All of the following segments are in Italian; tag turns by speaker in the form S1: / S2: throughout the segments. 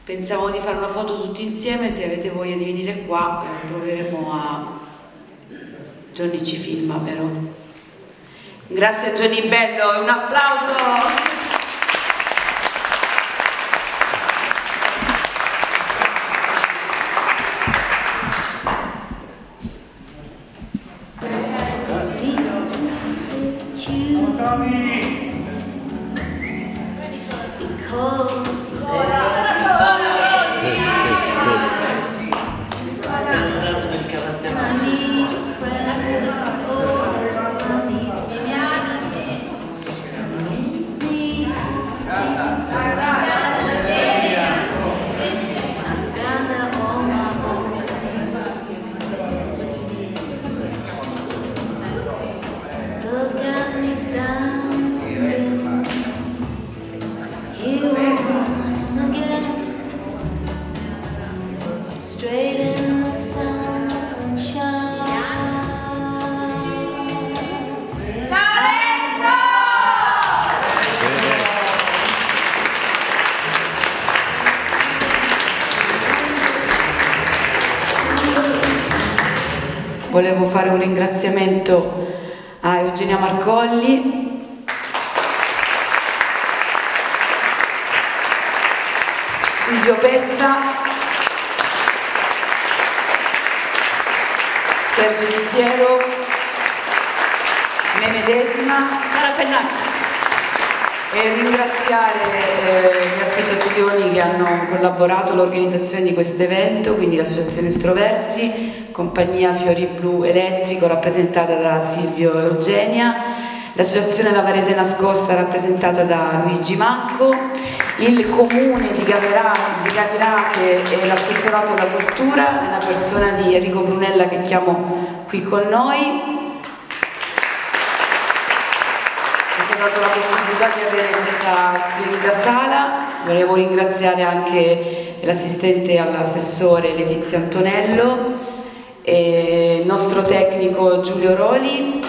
S1: Pensavo di fare una foto tutti insieme, se avete voglia di venire qua proveremo a... Johnny ci filma, vero? Grazie a Johnny Bello, un applauso! Volevo fare un ringraziamento a Eugenia Marcolli, Silvio Pezza, Sergio Di Siero, me medesima, Sara Pennacchi, e ringraziare le associazioni che hanno collaborato all'organizzazione di questo evento, quindi l'associazione Estroversi, Compagnia Fiori Blu Elettrico rappresentata da Silvio e Eugenia, l'associazione La Varese Nascosta rappresentata da Luigi Macco, il comune di Gavirate e l'assessorato alla cultura nella persona di Enrico Brunella, che chiamo qui con noi. Ci ha dato la possibilità di avere questa splendida sala. Volevo ringraziare anche l'assistente all'assessore Letizia Antonello, e il nostro tecnico Giulio Roli,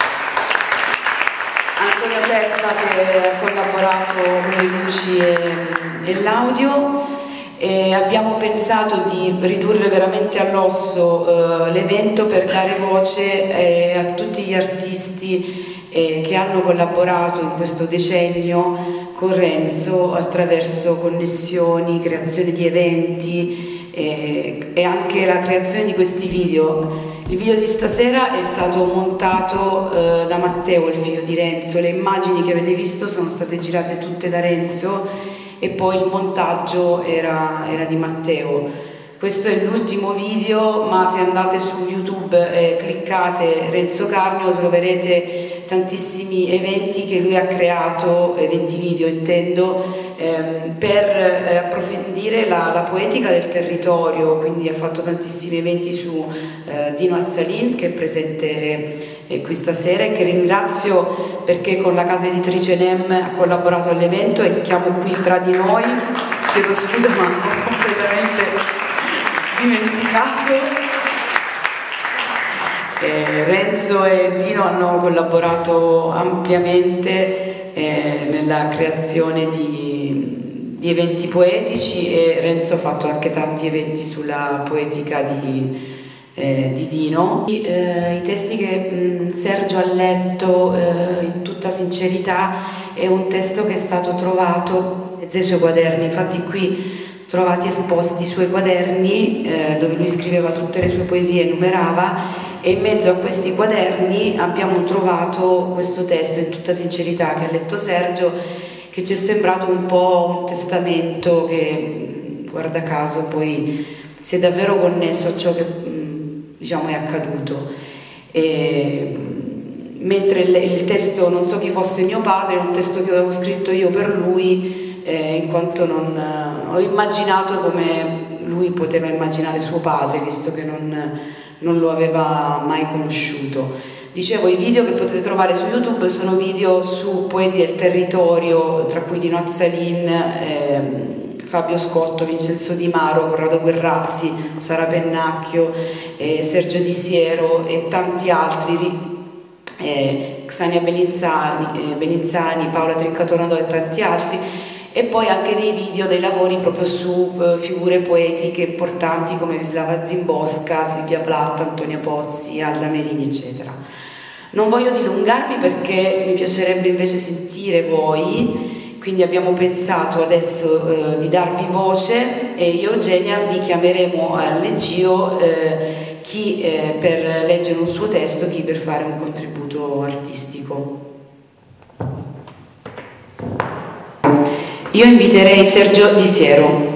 S1: Antonio Testa che ha collaborato con le luci e l'audio. Abbiamo pensato di ridurre veramente all'osso l'evento per dare voce a tutti gli artisti che hanno collaborato in questo decennio con Renzo attraverso connessioni, creazione di eventi e anche la creazione di questi video. Il video di stasera è stato montato da Matteo, il figlio di Renzo. Le immagini che avete visto sono state girate tutte da Renzo e poi il montaggio era di Matteo. Questo è l'ultimo video, ma se andate su YouTube e cliccate Renzo Carnio troverete tantissimi eventi che lui ha creato, eventi video intendo, per approfondire la poetica del territorio. Quindi ha fatto tantissimi eventi su Dino Azzalin, che è presente qui stasera e che ringrazio perché con la casa editrice NEM ha collaborato all'evento, e chiamo qui tra di noi, chiedo scusa ma ho completamente dimenticato. Renzo e Dino hanno collaborato ampiamente nella creazione di eventi poetici, e Renzo ha fatto anche tanti eventi sulla poetica di Dino. I testi che Sergio ha letto in tutta sincerità è un testo che è stato trovato nei suoi quaderni. Infatti qui trovati esposti i suoi quaderni dove lui scriveva tutte le sue poesie e numerava, e in mezzo a questi quaderni abbiamo trovato questo testo in tutta sincerità che ha letto Sergio, che ci è sembrato un po' un testamento che guarda caso poi si è davvero connesso a ciò che diciamo è accaduto. Mentre il testo Non so chi fosse mio padre è un testo che avevo scritto io per lui, in quanto non ho immaginato come lui poteva immaginare suo padre, visto che non lo aveva mai conosciuto. Dicevo, i video che potete trovare su YouTube sono video su poeti del territorio, tra cui Dino Azzalin, Fabio Scotto, Vincenzo Di Maro, Corrado Guerrazzi, Sara Pennacchio, Sergio Di Siero e tanti altri, Xania Benizzani, Paola Trincatonado e tanti altri. e poi anche dei video, dei lavori proprio su figure poetiche importanti come Wisława Szymborska, Silvia Plath, Antonia Pozzi, Alda Merini, eccetera. Non voglio dilungarmi perché mi piacerebbe invece sentire voi, quindi abbiamo pensato adesso di darvi voce e io e Eugenia vi chiameremo al leggio, chi per leggere un suo testo, chi per fare un contributo artistico. Io inviterei Sergio Di Siero.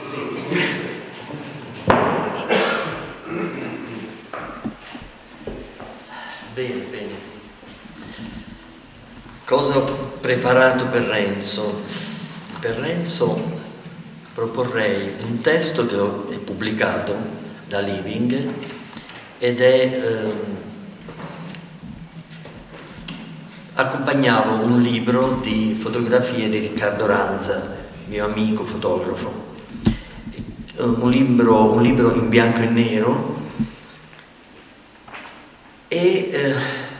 S2: Bene, bene. Cosa ho preparato per Renzo? Per Renzo proporrei un testo che è pubblicato da Living ed è accompagnavo un libro di fotografie di Riccardo Ranza, mio amico fotografo, un libro in bianco e nero, e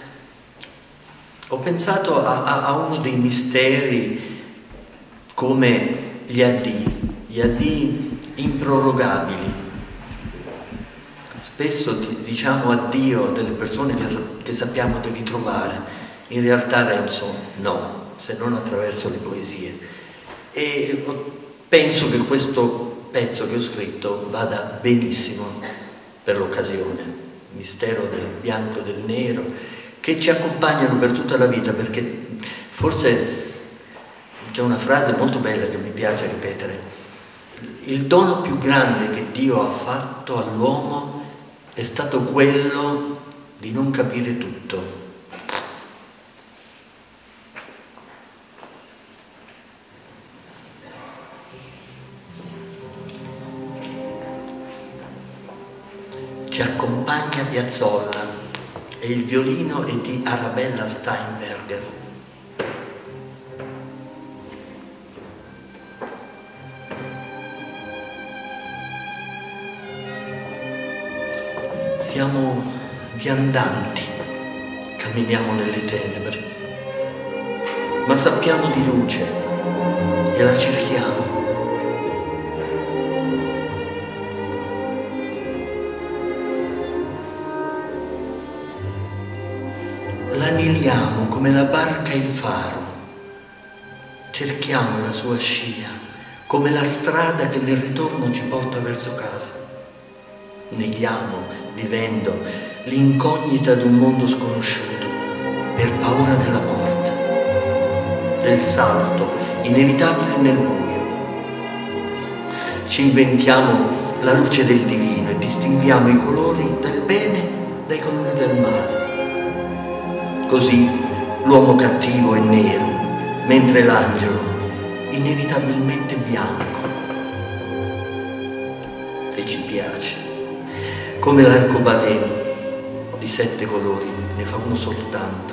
S2: ho pensato a uno dei misteri come gli addii improrogabili. Spesso diciamo addio delle persone che sappiamo di ritrovare. In realtà Renzo no, se non attraverso le poesie. E penso che questo pezzo che ho scritto vada benissimo per l'occasione. Il mistero del bianco e del nero, che ci accompagnano per tutta la vita, perché forse c'è una frase molto bella che mi piace ripetere: il dono più grande che Dio ha fatto all'uomo è stato quello di non capire tutto. Ci accompagna Piazzolla e il violino è di Arabella Steinberger. Siamo viandanti, camminiamo nelle tenebre, ma sappiamo di luce e la cerchiamo. L'aneliamo come la barca il faro, cerchiamo la sua scia come la strada che nel ritorno ci porta verso casa. Neghiamo, vivendo, l'incognita di un mondo sconosciuto per paura della morte, del salto inevitabile nel buio. Ci inventiamo la luce del divino e distinguiamo i colori del bene dai colori del male. Così l'uomo cattivo è nero, mentre l'angelo inevitabilmente bianco. E ci piace, come l'arcobaleno di 7 colori, ne fa uno soltanto.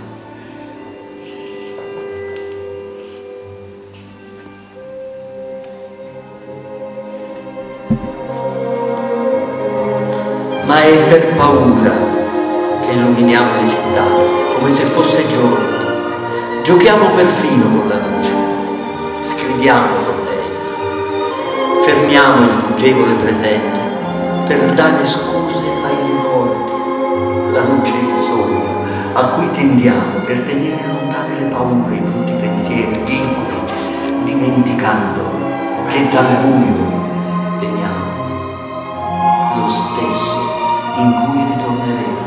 S2: Ma è per paura che illuminiamo le città, come se fosse giorno. Giochiamo perfino con la luce, scriviamo con lei, fermiamo il fuggevole presente per dare scuse ai ricordi, la luce e il sogno a cui tendiamo per tenere lontane le paure, i brutti pensieri, gli incubi, dimenticando che dal buio veniamo, lo stesso in cui ritorneremo.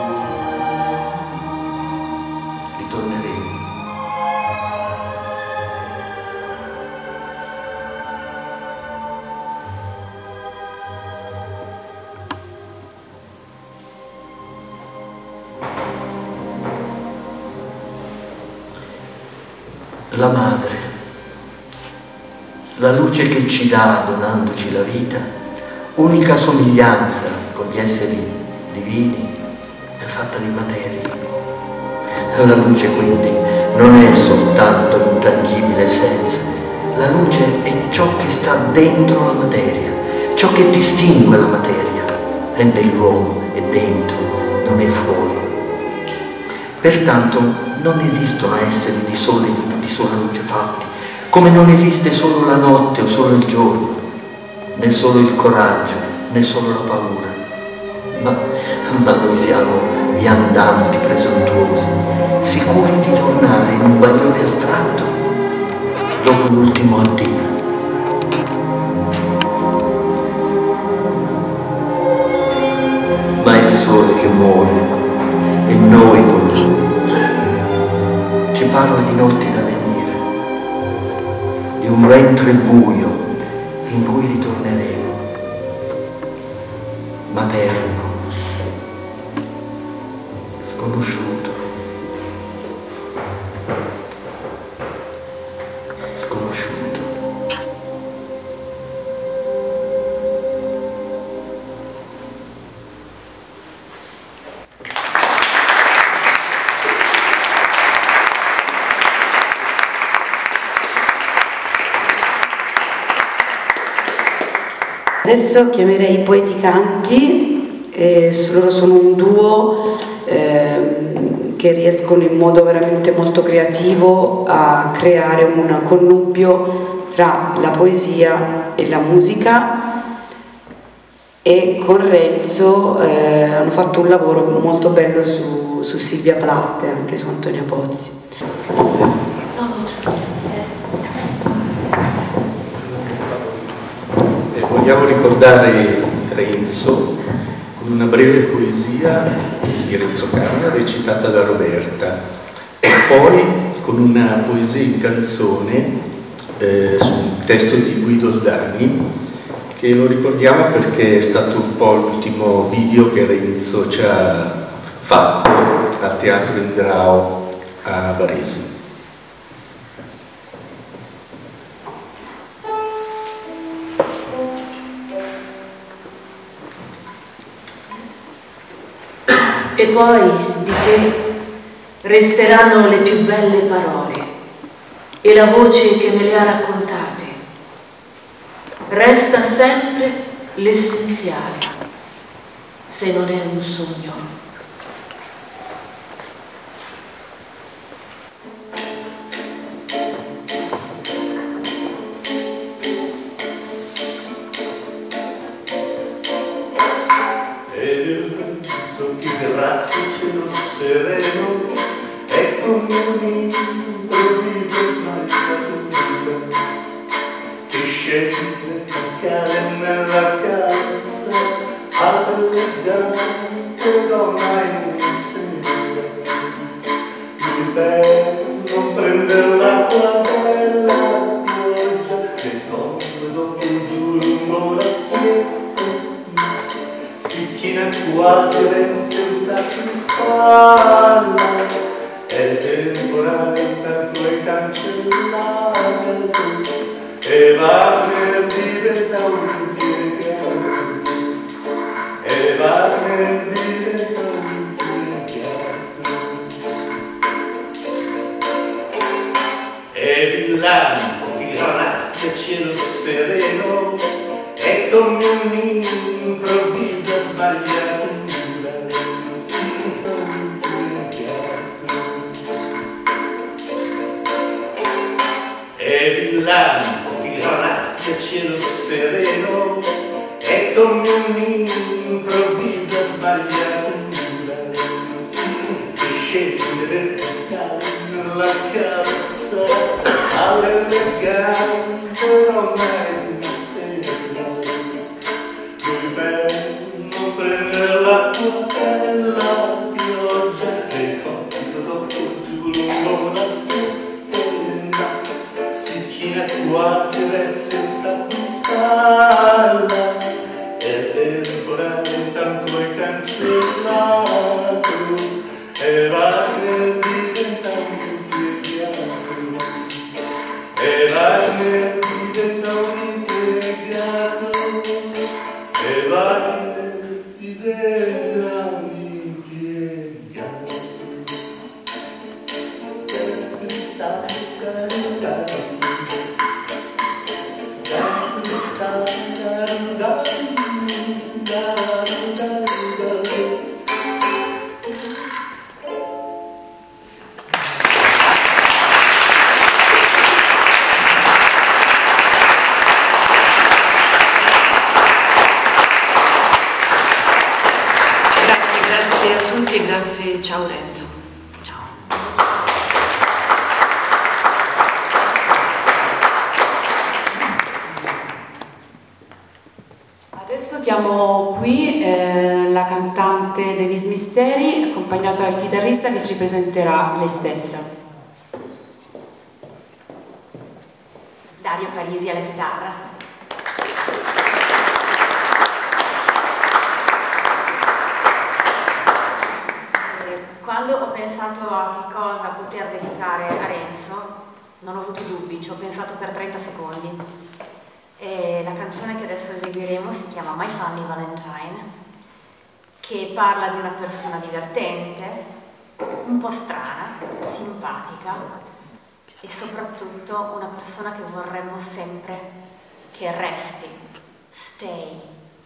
S2: La madre, la luce che ci dà donandoci la vita, unica somiglianza con gli esseri divini, è fatta di materia. La luce quindi non è soltanto intangibile essenza, la luce è ciò che sta dentro la materia, ciò che distingue la materia, è nell'uomo, è dentro, non è fuori. Pertanto non esistono esseri di sola luce fatti, come non esiste solo la notte o solo il giorno, né solo il coraggio, né solo la paura, ma noi siamo viandanti presuntuosi, sicuri di tornare in un bagliore astratto dopo l'ultimo addio. Ma è il sole che muore e noi con lui. Ci parla di notti da venire, di un ventre buio in cui ritorneremo, materno, sconosciuto, sconosciuto.
S1: Adesso chiamerei i Poeti Canti, loro sono un duo che riescono in modo veramente molto creativo a creare un connubio tra la poesia e la musica, e con Renzo hanno fatto un lavoro molto bello su Silvia Plath e anche su Antonia Pozzi.
S3: Vogliamo ricordare Renzo con una breve poesia di Renzo Carra recitata da Roberta, e poi con una poesia in canzone su un testo di Guido Oldani, che lo ricordiamo perché è stato un po' l'ultimo video che Renzo ci ha fatto al Teatro Indrao a Varese.
S4: E poi di te resteranno le più belle parole e la voce che me le ha raccontate. Resta sempre l'essenziale, se non è un sogno.
S5: Cielo sereno, ecco un'improvvisa smagliatura che scende a cade nella casa, allegante donna insegna. L'inverno prende l'acqua bella pioggia che tomba dopo giù lungo la schiena, si china quasi avesse usato di spalla, e il temporale intanto è cancellato, e Wagner diventa un impiegato, e Wagner diventa un impiegato. E il lampo che granacchia cielo sereno, e come un'improvvisa sbagliatura, ed il lampo che granacchia cielo sereno, è come un'improvvisa sbagliatura che scende verticale nella cassa, all'elegante ormai mi sembra. Non prendere l'acqua della pioggia che compito dopo giù lungo la schiena, si china quasi avesse usato in spalla, e il temporale intanto è cancellato, e Wagner diventa un impiegato, e Wagner diventa un impiegato, e Wagner diventa un impiegato.
S4: grazie, ciao Renzo. Ciao.
S1: Adesso chiamo qui la cantante Denise Misseri, accompagnata dal chitarrista che ci presenterà lei stessa.
S6: Dario Parisi alla chitarra. Quando ho pensato a che cosa poter dedicare a Renzo, non ho avuto dubbi, ci ho pensato per 30 secondi. E la canzone che adesso eseguiremo si chiama My Funny Valentine, che parla di una persona divertente, un po' strana, simpatica e soprattutto una persona che vorremmo sempre che resti, stay.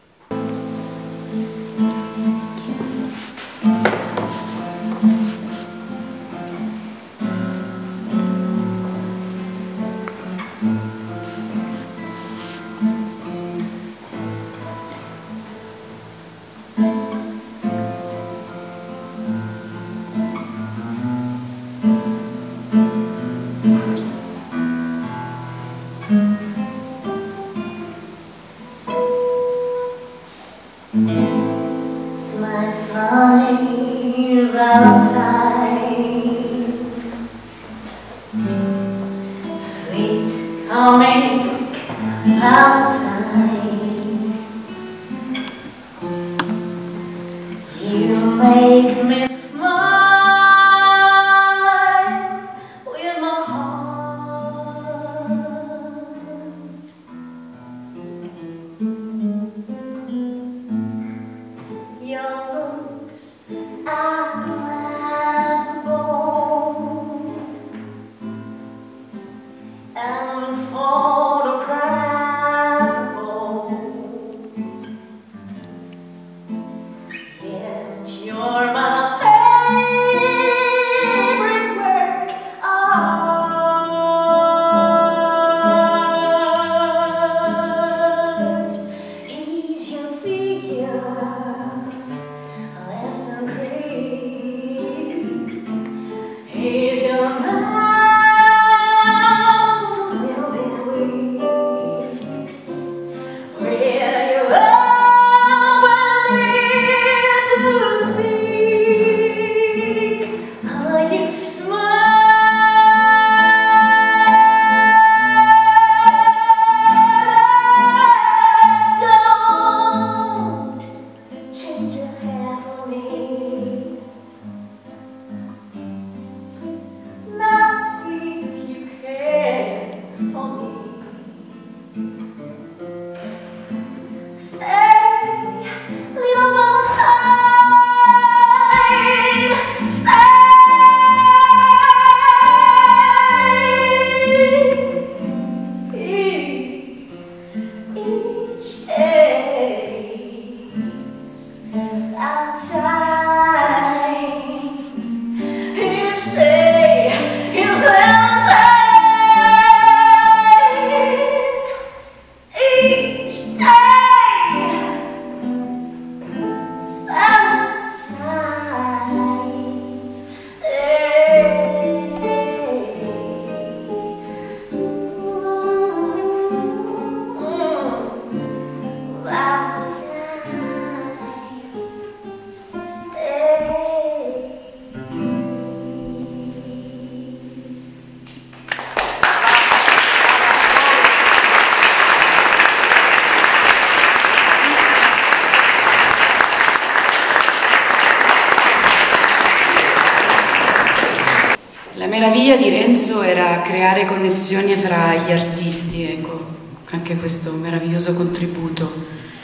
S1: La meraviglia di Renzo era creare connessioni fra gli artisti, ecco, anche questo meraviglioso contributo.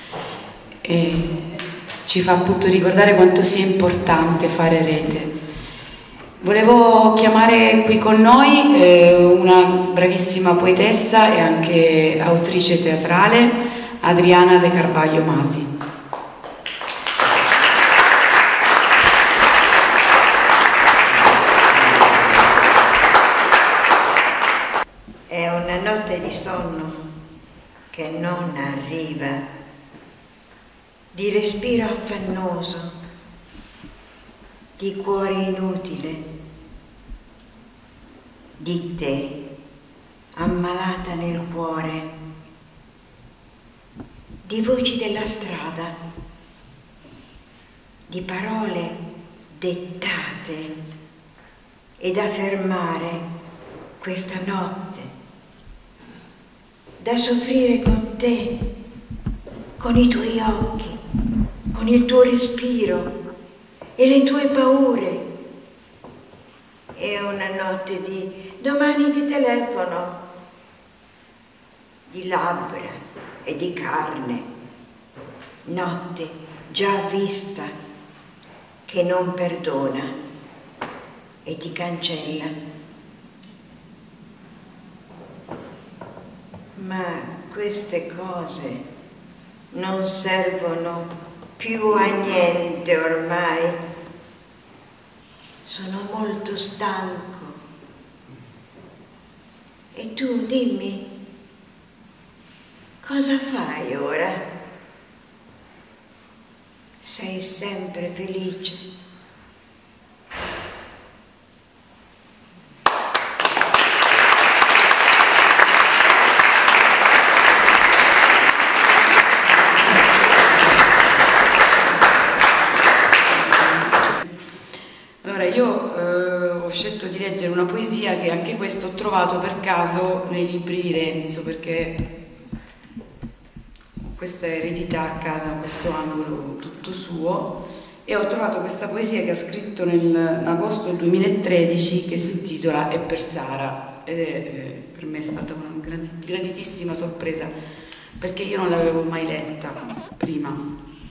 S1: E ci fa appunto ricordare quanto sia importante fare rete. Volevo chiamare qui con noi una bravissima poetessa e anche autrice teatrale, Adriana De Carvalho Masi.
S7: È una notte di sonno che non arriva, di respiro affannoso, di cuore inutile, di te ammalata nel cuore, di voci della strada, di parole dettate e da fermare questa notte, da soffrire con te, con i tuoi occhi, con il tuo respiro e le tue paure. È una notte di domani ti telefono, di labbra e di carne, notte già vista che non perdona e ti cancella. Ma queste cose non servono più a niente ormai. Sono molto stanco. E tu dimmi, cosa fai ora? Sei sempre felice?
S1: Ho scelto di leggere una poesia che anche questo ho trovato per caso nei libri di Renzo, perché questa eredità a casa, questo angolo tutto suo, e ho trovato questa poesia che ha scritto nell'agosto del 2013 che si intitola È per Sara, ed per me è stata una graditissima sorpresa perché io non l'avevo mai letta prima.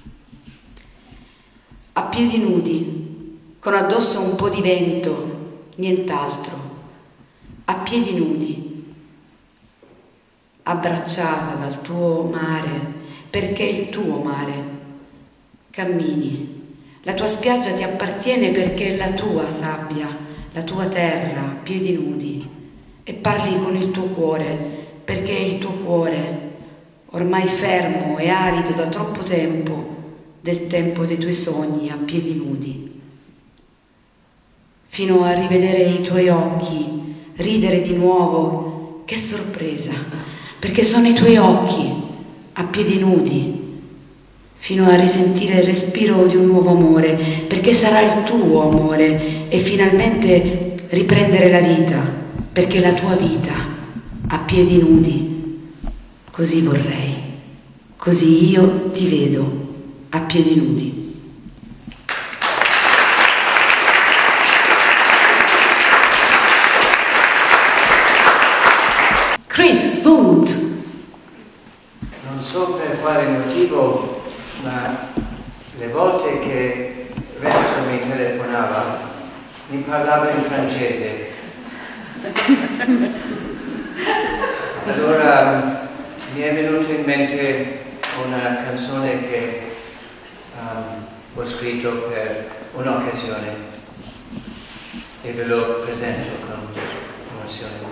S1: A piedi nudi, con addosso un po' di vento, nient'altro, a piedi nudi, abbracciata dal tuo mare, perché è il tuo mare, cammini, la tua spiaggia ti appartiene perché è la tua sabbia, la tua terra, a piedi nudi, e parli con il tuo cuore, perché è il tuo cuore, ormai fermo e arido da troppo tempo, del tempo dei tuoi sogni a piedi nudi. Fino a rivedere i tuoi occhi, ridere di nuovo, che sorpresa, perché sono i tuoi occhi a piedi nudi, fino a risentire il respiro di un nuovo amore, perché sarà il tuo amore, e finalmente riprendere la vita, perché la tua vita a piedi nudi. Così vorrei, così io ti vedo a piedi nudi. Chris Food.
S8: Non so per quale motivo, ma le volte che Renzo mi telefonava mi parlava in francese. Allora mi è venuta in mente una canzone che ho scritto per un'occasione e ve lo presento con emozione.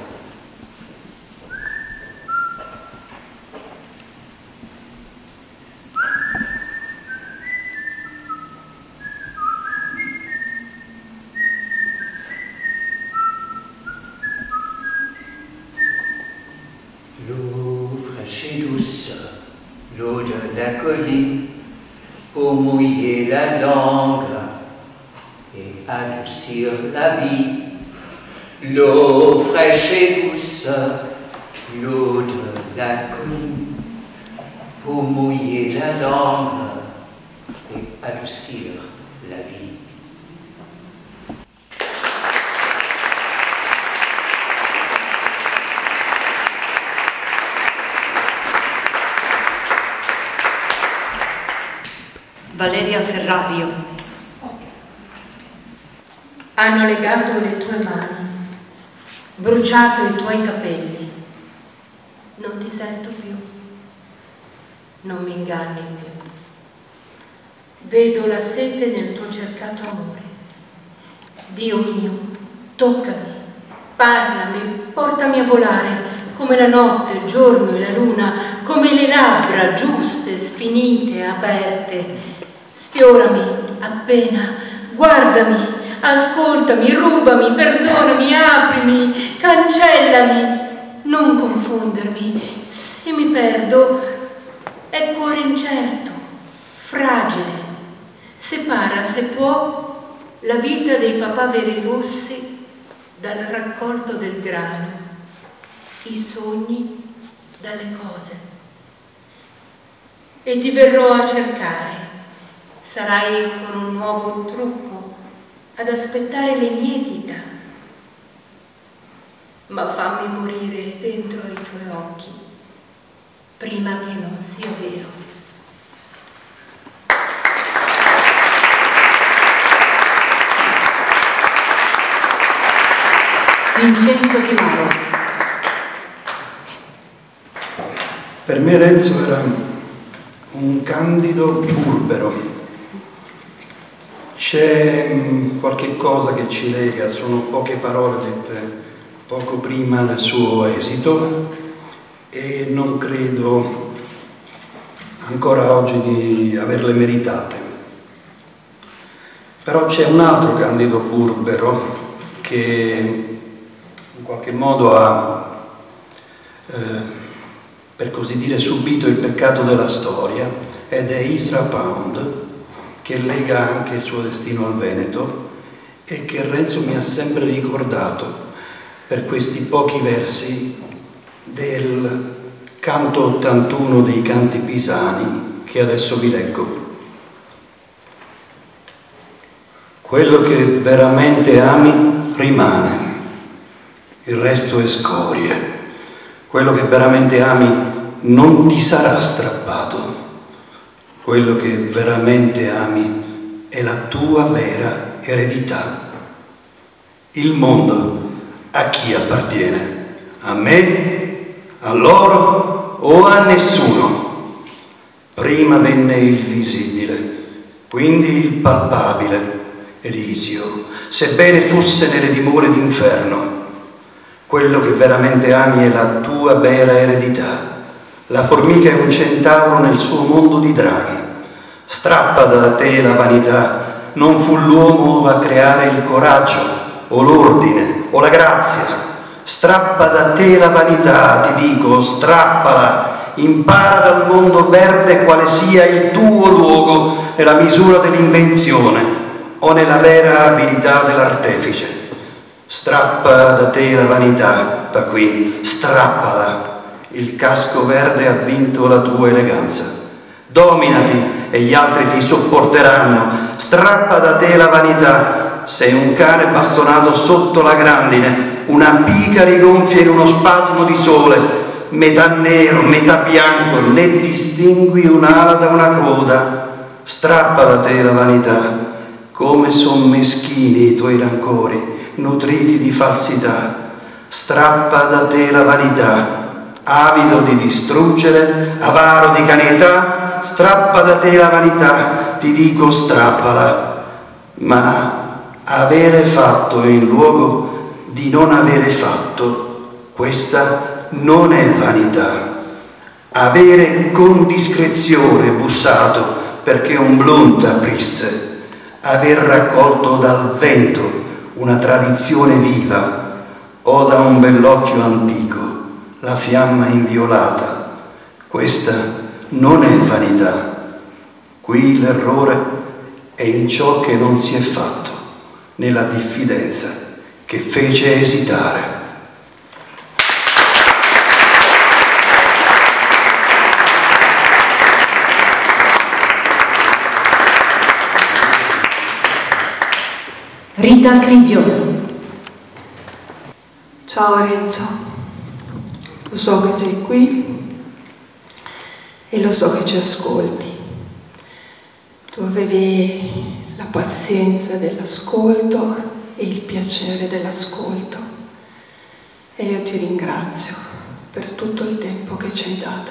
S8: L'eau fraîche et douce, l'eau de la colline, pour mouiller la langue et adoucir la vie. L'eau fraîche et douce, l'eau de la colline, pour mouiller la langue et adoucir la vie.
S4: Valeria Ferrario.
S9: Hanno legato le tue mani, bruciato i tuoi capelli. Non ti sento più, non mi inganni più. Vedo la sete nel tuo cercato amore. Dio mio, toccami, parlami, portami a volare, come la notte, il giorno e la luna, come le labbra giuste, sfinite, aperte. Sfiorami appena guardami, ascoltami, rubami, perdonami, aprimi, cancellami, non confondermi, se mi perdo è cuore incerto, fragile, separa se può la vita dei papaveri rossi dal raccolto del grano, i sogni dalle cose. E ti verrò a cercare, sarai con un nuovo trucco ad aspettare le mie dita, ma fammi morire dentro i tuoi occhi prima che non sia vero.
S4: Vincenzo Di Maro.
S10: Per me Renzo era un candido burbero. C'è qualche cosa che ci lega, sono poche parole dette poco prima del suo esito e non credo ancora oggi di averle meritate. Però c'è un altro candido burbero che in qualche modo ha, per così dire, subito il peccato della storia, ed è Ezra Pound, che lega anche il suo destino al Veneto e che Renzo mi ha sempre ricordato per questi pochi versi del canto 81 dei canti pisani che adesso vi leggo. Quello che veramente ami rimane, il resto è scorie. Quello che veramente ami non ti sarà strappato. Quello che veramente ami è la tua vera eredità. Il mondo a chi appartiene? A me, a loro o a nessuno? Prima venne il visibile, quindi il palpabile, Elisio, sebbene fosse nelle dimore d'inferno. Quello che veramente ami è la tua vera eredità. La formica è un centauro nel suo mondo di draghi. Strappa da te la vanità. Non fu l'uomo a creare il coraggio o l'ordine o la grazia. Strappa da te la vanità, ti dico, strappala. Impara dal mondo verde quale sia il tuo luogo nella misura dell'invenzione o nella vera abilità dell'artefice. Strappa da te la vanità, Paquin, strappala. Il casco verde ha vinto la tua eleganza. Dominati e gli altri ti sopporteranno. Strappa da te la vanità. Sei un cane bastonato sotto la grandine, una pica rigonfia in uno spasimo di sole, metà nero, metà bianco, né distingui un'ala da una coda. Strappa da te la vanità. Come son meschini i tuoi rancori, nutriti di falsità. Strappa da te la vanità. Avido di distruggere, avaro di canietà, strappa da te la vanità, ti dico strappala. Ma avere fatto in luogo di non avere fatto, questa non è vanità. Avere con discrezione bussato perché un blunt aprisse, aver raccolto dal vento una tradizione viva o da un bell'occhio antico la fiamma inviolata, questa non è vanità. Qui l'errore è in ciò che non si è fatto, nella diffidenza che fece esitare.
S4: Rita Clivione.
S11: Ciao Renzo. Lo so che sei qui e lo so che ci ascolti. Tu avevi la pazienza dell'ascolto e il piacere dell'ascolto e io ti ringrazio per tutto il tempo che ci hai dato.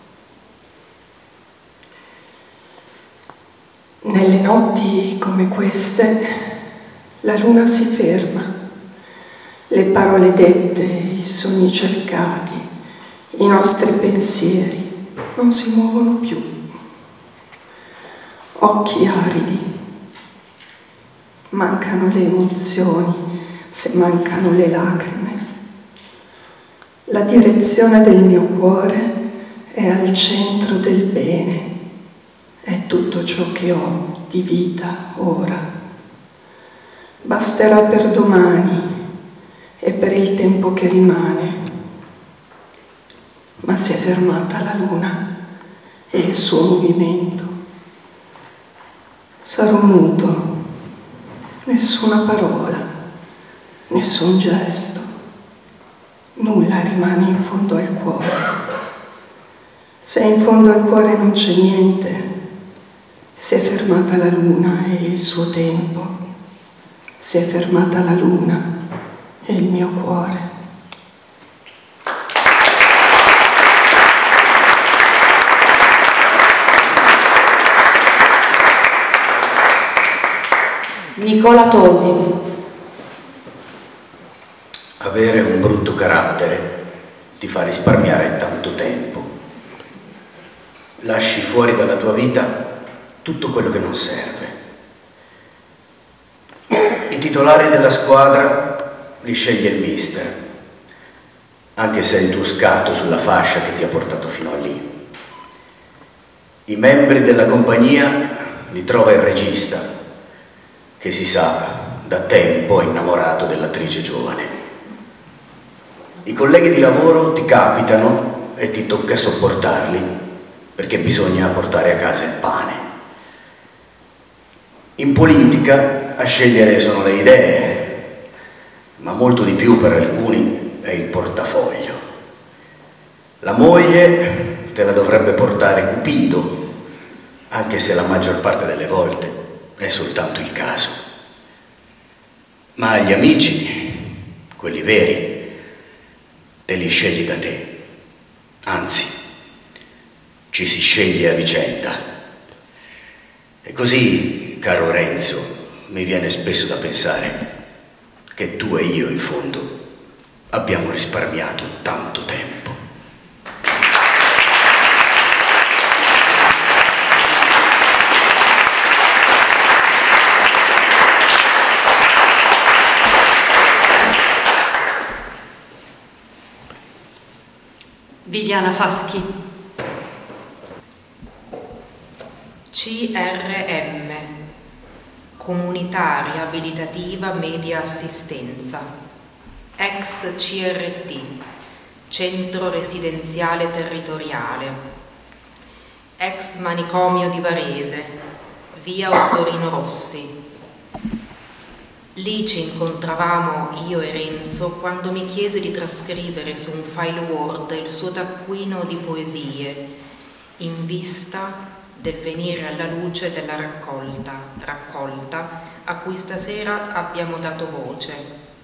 S11: Nelle notti come queste la luna si ferma, le parole dette, i sogni cercati, i nostri pensieri non si muovono più. Occhi aridi, mancano le emozioni, se mancano le lacrime. La direzione del mio cuore è al centro del bene, è tutto ciò che ho di vita ora. Basterà per domani e per il tempo che rimane. Ma si è fermata la luna e il suo movimento. Sarò muto, nessuna parola, nessun gesto, nulla rimane in fondo al cuore. Se in fondo al cuore non c'è niente, si è fermata la luna e il suo tempo, si è fermata la luna e il mio cuore.
S1: Nicola Tosi.
S10: Avere un brutto carattere ti fa risparmiare tanto tempo. Lasci fuori dalla tua vita tutto quello che non serve. I titolari della squadra li sceglie il mister, anche se è il tuo scatto sulla fascia che ti ha portato fino a lì. I membri della compagnia li trova il regista, che si sa da tempo è innamorato dell'attrice giovane. I colleghi di lavoro ti capitano e ti tocca sopportarli, perché bisogna portare a casa il pane. In politica a scegliere sono le idee, ma molto di più per alcuni è il portafoglio. La moglie te la dovrebbe portare Cupido, anche se la maggior parte delle volte è soltanto il caso. Ma gli amici, quelli veri, te li scegli da te. Anzi, ci si sceglie a vicenda. E così, caro Renzo, mi viene spesso da pensare che tu e io, in fondo, abbiamo risparmiato tanto tempo.
S1: Viviana Faschi.
S12: CRM, Comunità Riabilitativa Media Assistenza, ex CRT, Centro Residenziale Territoriale, ex Manicomio di Varese, via Ottorino Rossi. Lì ci incontravamo io e Renzo quando mi chiese di trascrivere su un file Word il suo taccuino di poesie in vista del venire alla luce della raccolta a cui stasera abbiamo dato voce.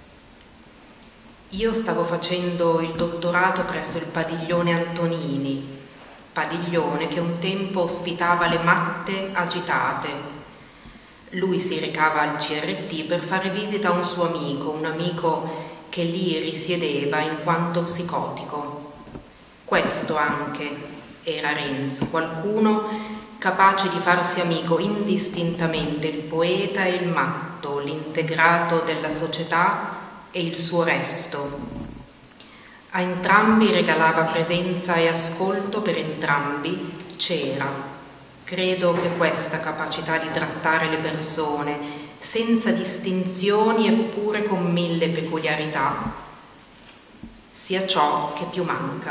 S12: Io stavo facendo il dottorato presso il Padiglione Antonini, padiglione che un tempo ospitava le matte agitate. Lui si recava al CRT per fare visita a un suo amico, un amico che lì risiedeva in quanto psicotico. Questo anche era Renzo, qualcuno capace di farsi amico indistintamente il poeta e il matto, l'integrato della società e il suo resto. A entrambi regalava presenza e ascolto, per entrambi c'era. Credo che questa capacità di trattare le persone senza distinzioni eppure con mille peculiarità sia ciò che più manca.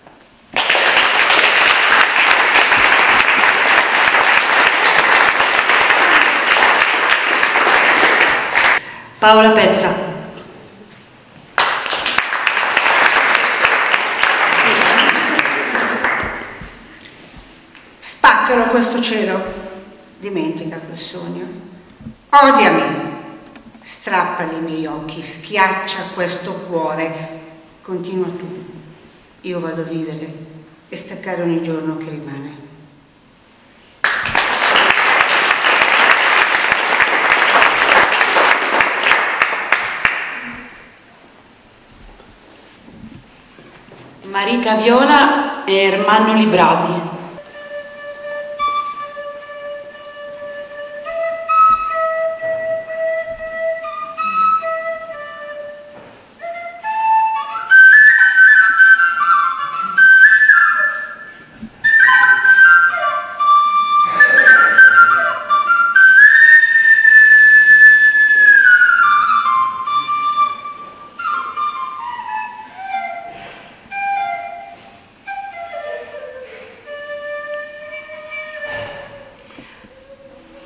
S1: Paola Pezza.
S13: Spaccalo questo cielo, dimentica quel sogno, odiami, strappali i miei occhi, schiaccia questo cuore, continua tu, io vado a vivere e staccare ogni giorno che rimane.
S1: Marita Viola e Ermanno Librasi.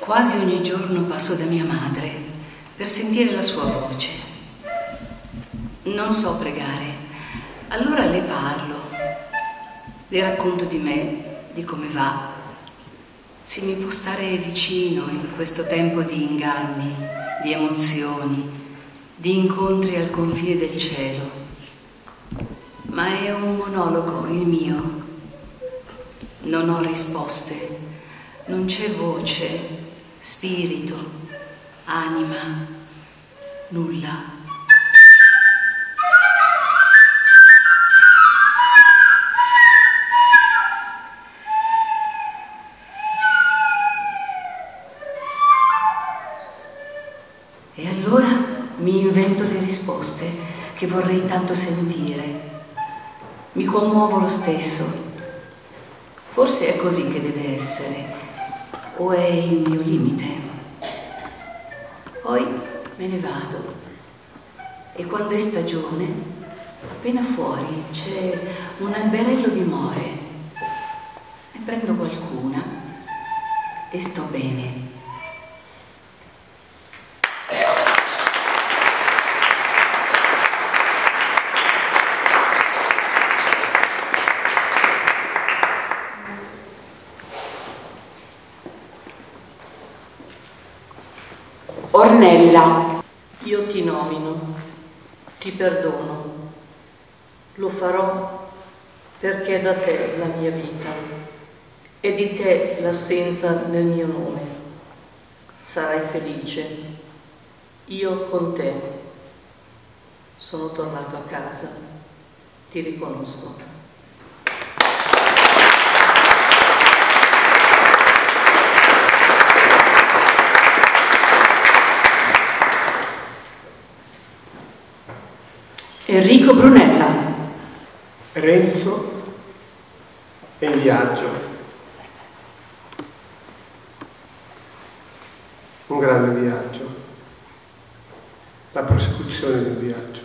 S14: Quasi ogni giorno passo da mia madre per sentire la sua voce. Non so pregare, allora le parlo, le racconto di me, di come va. Se mi può stare vicino in questo tempo di inganni, di emozioni, di incontri al confine del cielo. Ma è un monologo il mio. Non ho risposte, non c'è voce, spirito, anima, nulla. E allora mi invento le risposte che vorrei tanto sentire. Mi commuovo lo stesso. Forse è così che deve essere, o è il mio limite. Poi me ne vado e quando è stagione, appena fuori c'è un alberello di more. Ne prendo qualcuna e sto bene.
S1: Ornella.
S15: Io ti nomino, ti perdono, lo farò perché è da te la mia vita, è di te l'assenza nel mio nome. Sarai felice, io con te. Sono tornato a casa, ti riconosco.
S1: Enrico Brunella.
S16: Renzo è in viaggio. Un grande viaggio. La prosecuzione di un viaggio.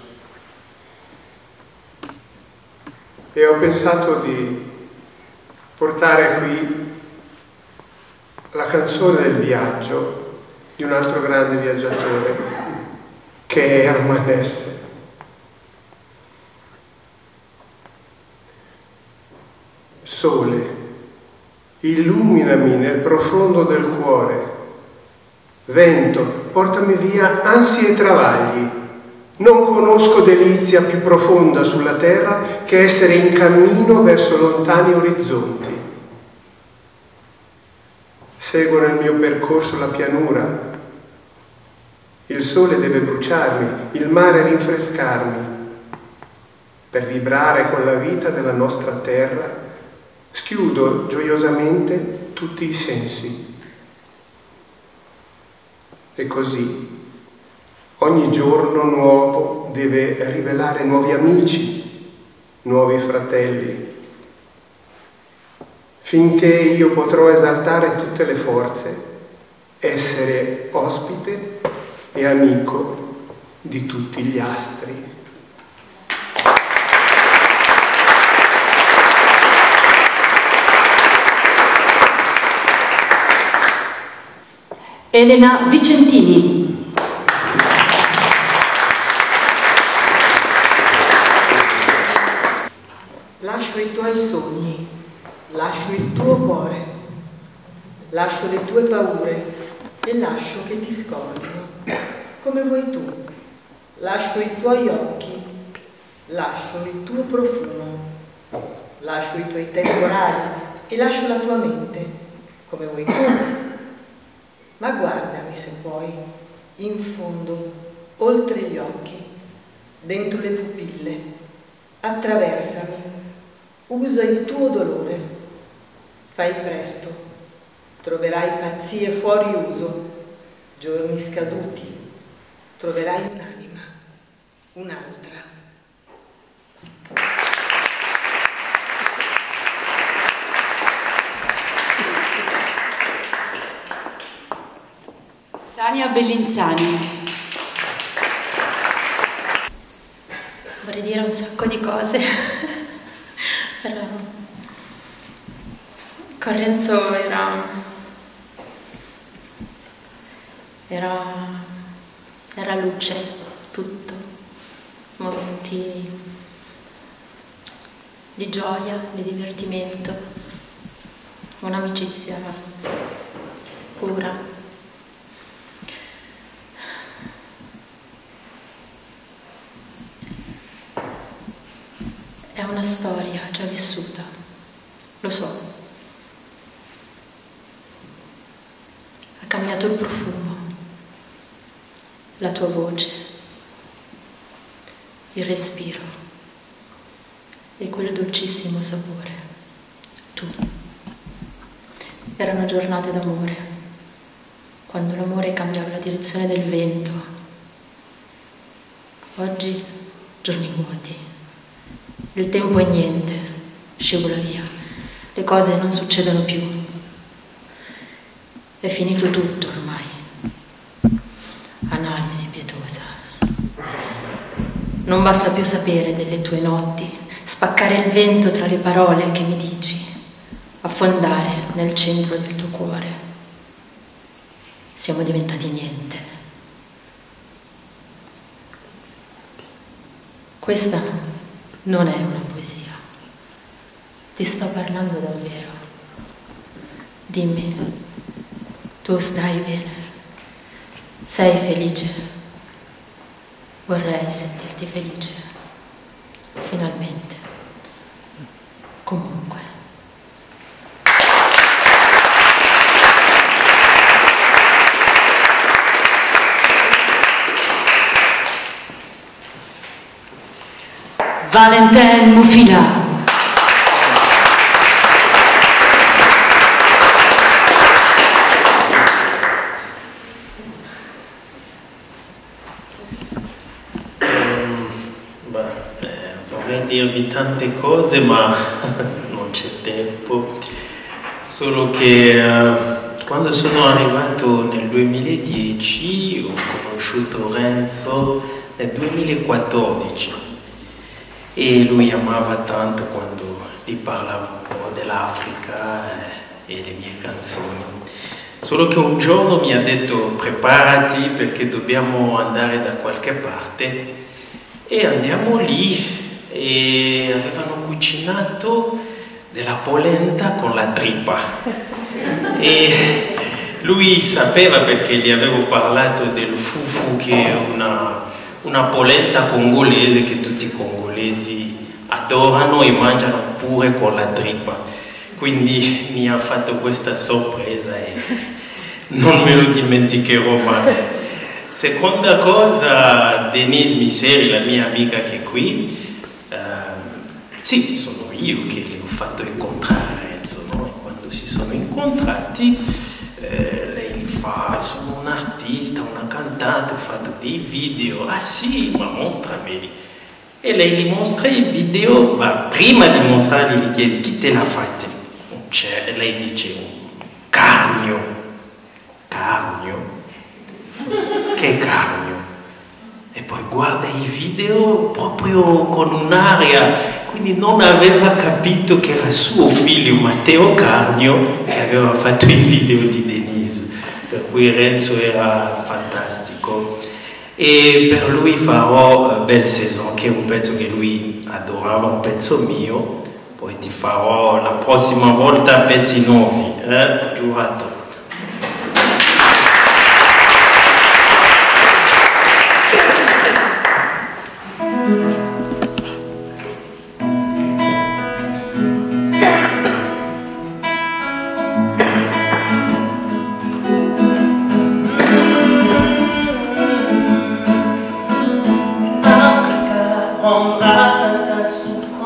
S16: E ho pensato di portare qui la canzone del viaggio di un altro grande viaggiatore che è Hermann Hesse. Sole, illuminami nel profondo del cuore. Vento, portami via ansie e travagli. Non conosco delizia più profonda sulla terra che essere in cammino verso lontani orizzonti. Seguo nel mio percorso la pianura. Il sole deve bruciarmi, il mare rinfrescarmi. Per vibrare con la vita della nostra terra schiudo gioiosamente tutti i sensi. E così ogni giorno nuovo deve rivelare nuovi amici, nuovi fratelli, finché io potrò esaltare tutte le forze, essere ospite e amico di tutti gli astri.
S1: Elena Vicentini.
S17: Lascio i tuoi sogni, lascio il tuo cuore, lascio le tue paure e lascio che ti scordino, come vuoi tu. Lascio i tuoi occhi, lascio il tuo profumo, lascio i tuoi temporali e lascio la tua mente, come vuoi tu. Ma guardami se puoi, in fondo, oltre gli occhi, dentro le pupille, attraversami, usa il tuo dolore, fai presto, troverai pazzie fuori uso, giorni scaduti, troverai un'anima, un'altra.
S1: Sania Bellinzani.
S18: Vorrei dire un sacco di cose, però con Renzo era luce, tutto, momenti di gioia, di divertimento, un'amicizia pura. È una storia già vissuta, lo so. Ha cambiato il profumo, la tua voce, il respiro e quel dolcissimo sapore. Tu. Erano giornate d'amore, quando l'amore cambiava la direzione del vento. Oggi, giorni vuoti. Il tempo è niente, scivola via, le cose non succedono più. È finito tutto ormai. Analisi pietosa. Non basta più sapere delle tue notti, spaccare il vento tra le parole che mi dici, affondare nel centro del tuo cuore. Siamo diventati niente. Questa non è una poesia. Ti sto parlando davvero. Dimmi, tu stai bene? Sei felice? Vorrei sentirti felice. Finalmente. Comunque.
S14: Valentin Moufila.
S19: Vorrei dirvi tante cose, ma non c'è tempo. Solo che quando sono arrivato nel 2010 ho conosciuto Renzo nel 2014. E lui amava tanto quando gli parlavo un po' dell'Africa e le mie canzoni. Solo che un giorno mi ha detto: preparati perché dobbiamo andare da qualche parte. E andiamo lì e avevano cucinato della polenta con la trippa. E lui sapeva perché gli avevo parlato del fufu, che è una polenta congolese che tutti i congolesi adorano e mangiano pure con la trippa. Quindi mi ha fatto questa sorpresa e non me lo dimenticherò mai. Seconda cosa, Denise Miseri, la mia amica che è qui, sì, sono io che le ho fatto incontrare Renzo, no? E quando si sono incontrati lei gli fa: sono un artista, una cantante, ho fatto dei video. Ah sì, ma mostrameli. E lei gli mostra i video, ma prima di mostrargli gli chiede: chi te l'ha fatto? E lei dice: Carnio. Carnio? Che Carnio? E poi guarda i video proprio con un'aria, quindi non aveva capito che era suo figlio Matteo Carnio che aveva fatto i video di Denise, per cui Renzo era fantastico. E per lui farò Belle Saison, che è un pezzo che lui adorava, un pezzo mio. Poi ti farò la prossima volta pezzi nuovi, giurato.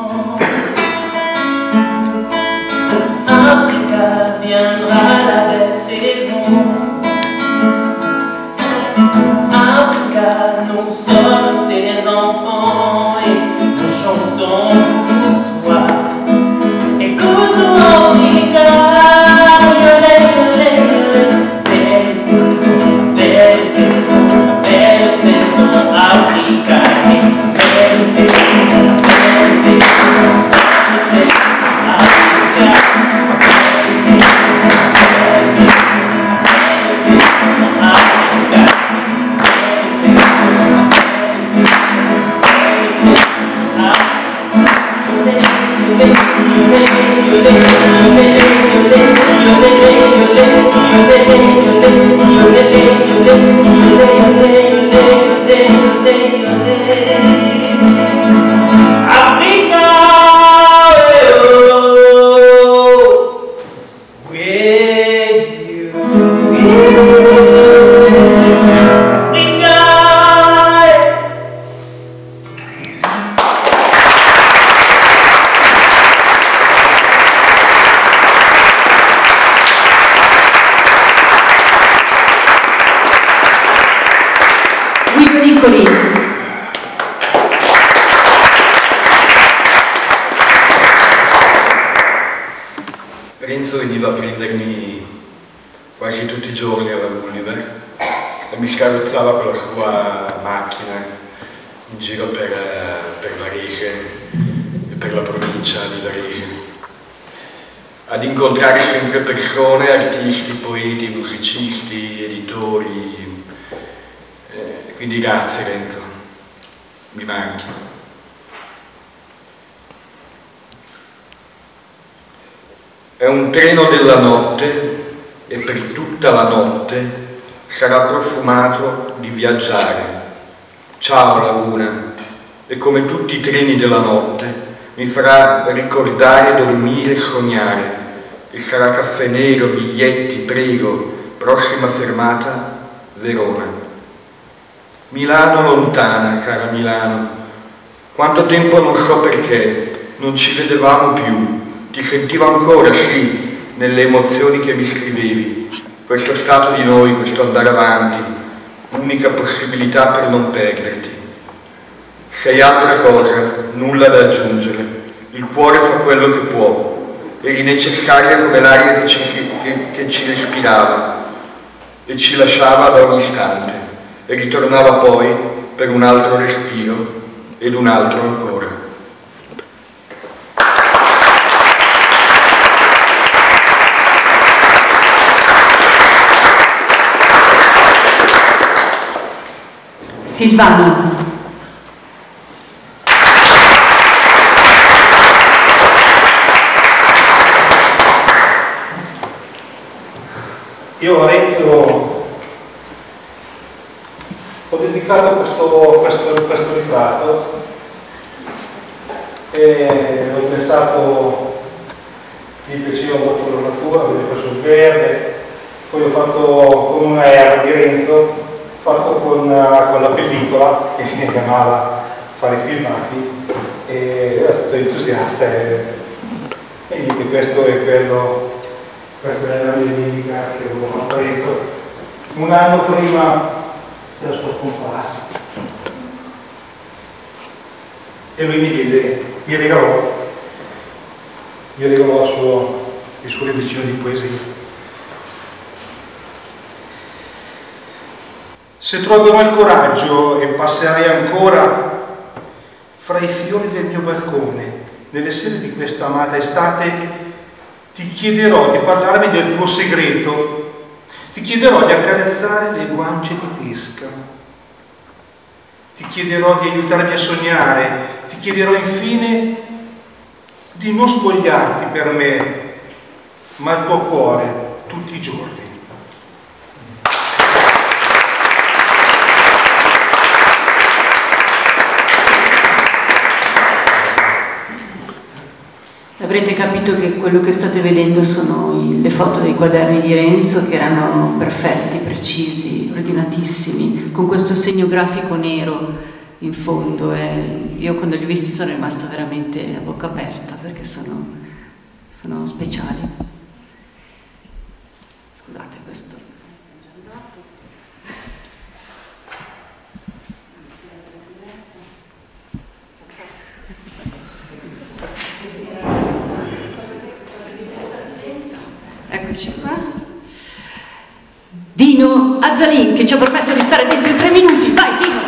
S5: Africa viendra la baisse.
S20: Renzo veniva a prendermi quasi tutti i giorni alla Gulliver e mi scarrozzava con la sua macchina in giro per Varese e per la provincia di Varese, ad incontrare sempre persone, artisti, poeti, musicisti, editori. Quindi grazie Renzo, mi manchi. È un treno della notte e per tutta la notte sarà profumato di viaggiare. Ciao laguna, e come tutti i treni della notte mi farà ricordare, dormire e sognare. E sarà caffè nero, biglietti, prego, prossima fermata Verona. Milano lontana, cara Milano, quanto tempo non so perché, non ci vedevamo più. Ti sentivo ancora, sì, nelle emozioni che mi scrivevi. Questo stato di noi, questo andare avanti, l'unica possibilità per non perderti. Sei altra cosa, nulla da aggiungere. Il cuore fa quello che può. Eri necessaria come l'aria che ci respirava e ci lasciava ad ogni istante e ritornava poi per un altro respiro ed un altro ancora.
S14: Silvano.
S21: Io a Renzo ho dedicato questo ritratto e ho pensato, mi piaceva molto la natura, avevo preso il verde, poi ho fatto con una era di Renzo, fatto con la pellicola che mi chiamava fare i filmati e era stato entusiasta e niente, questo è quello. Questa è la mia dedica che avevo fatto a Renzo un anno prima della sua scomparsa. E lui mi regalò le sue lezioni di poesia. Se troverò il coraggio e passerai ancora fra i fiori del mio balcone, nelle sere di questa amata estate, ti chiederò di parlarmi del tuo segreto, ti chiederò di accarezzare le guance di pesca, ti chiederò di aiutarmi a sognare, ti chiederò infine di non spogliarti per me, ma il tuo cuore tutti i giorni.
S14: Avrete capito che quello che state vedendo sono le foto dei quaderni di Renzo, che erano perfetti, precisi, ordinatissimi, con questo segno grafico nero in fondo, e io quando li ho visti sono rimasta veramente a bocca aperta perché sono speciali. Scusate, questo eccoci qua. Dino Azzalin, che ci ha permesso di stare dentro in 3 minuti. Vai Dino!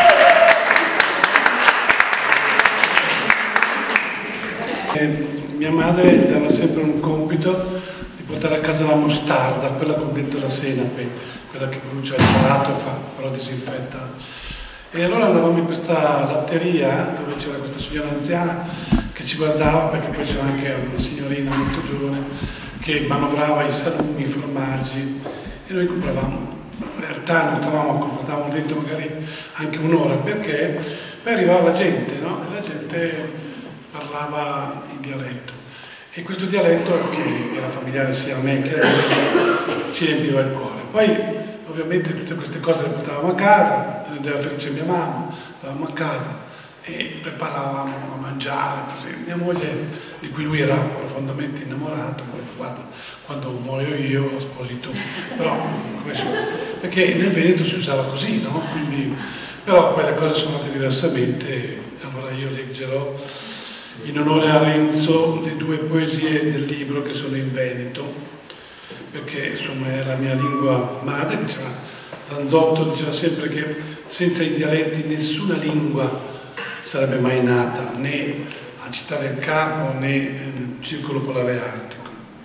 S22: Mia madre dava sempre un compito di portare a casa la mostarda, quella con dentro la senape, quella che brucia il palato, però disinfetta. E allora andavamo in questa latteria dove c'era questa signora anziana che ci guardava, perché poi c'era anche una signorina molto giovane che manovrava i salumi, i formaggi, e noi compravamo. In realtà non stavamo dentro magari anche un'ora, perché poi arrivava la gente, no? E la gente parlava in dialetto. E questo dialetto, che era familiare sia a me che a lei, ci riempiva il cuore. Poi ovviamente tutte queste cose le portavamo a casa, rendeva felice mia mamma, andavamo a casa e preparavamo a mangiare, così. Mia moglie, di cui lui era profondamente innamorato, mi ha detto: guarda, quando muoio io lo sposi tu. Però, perché nel Veneto si usava così, no? Quindi, però poi le cose sono andate diversamente. Allora io leggerò in onore a Renzo le 2 poesie del libro che sono in veneto, perché insomma è la mia lingua madre. Diceva Zanzotto, diceva sempre che senza i dialetti nessuna lingua sarebbe mai nata, né a Città del Capo né nel Circolo Polare Artico.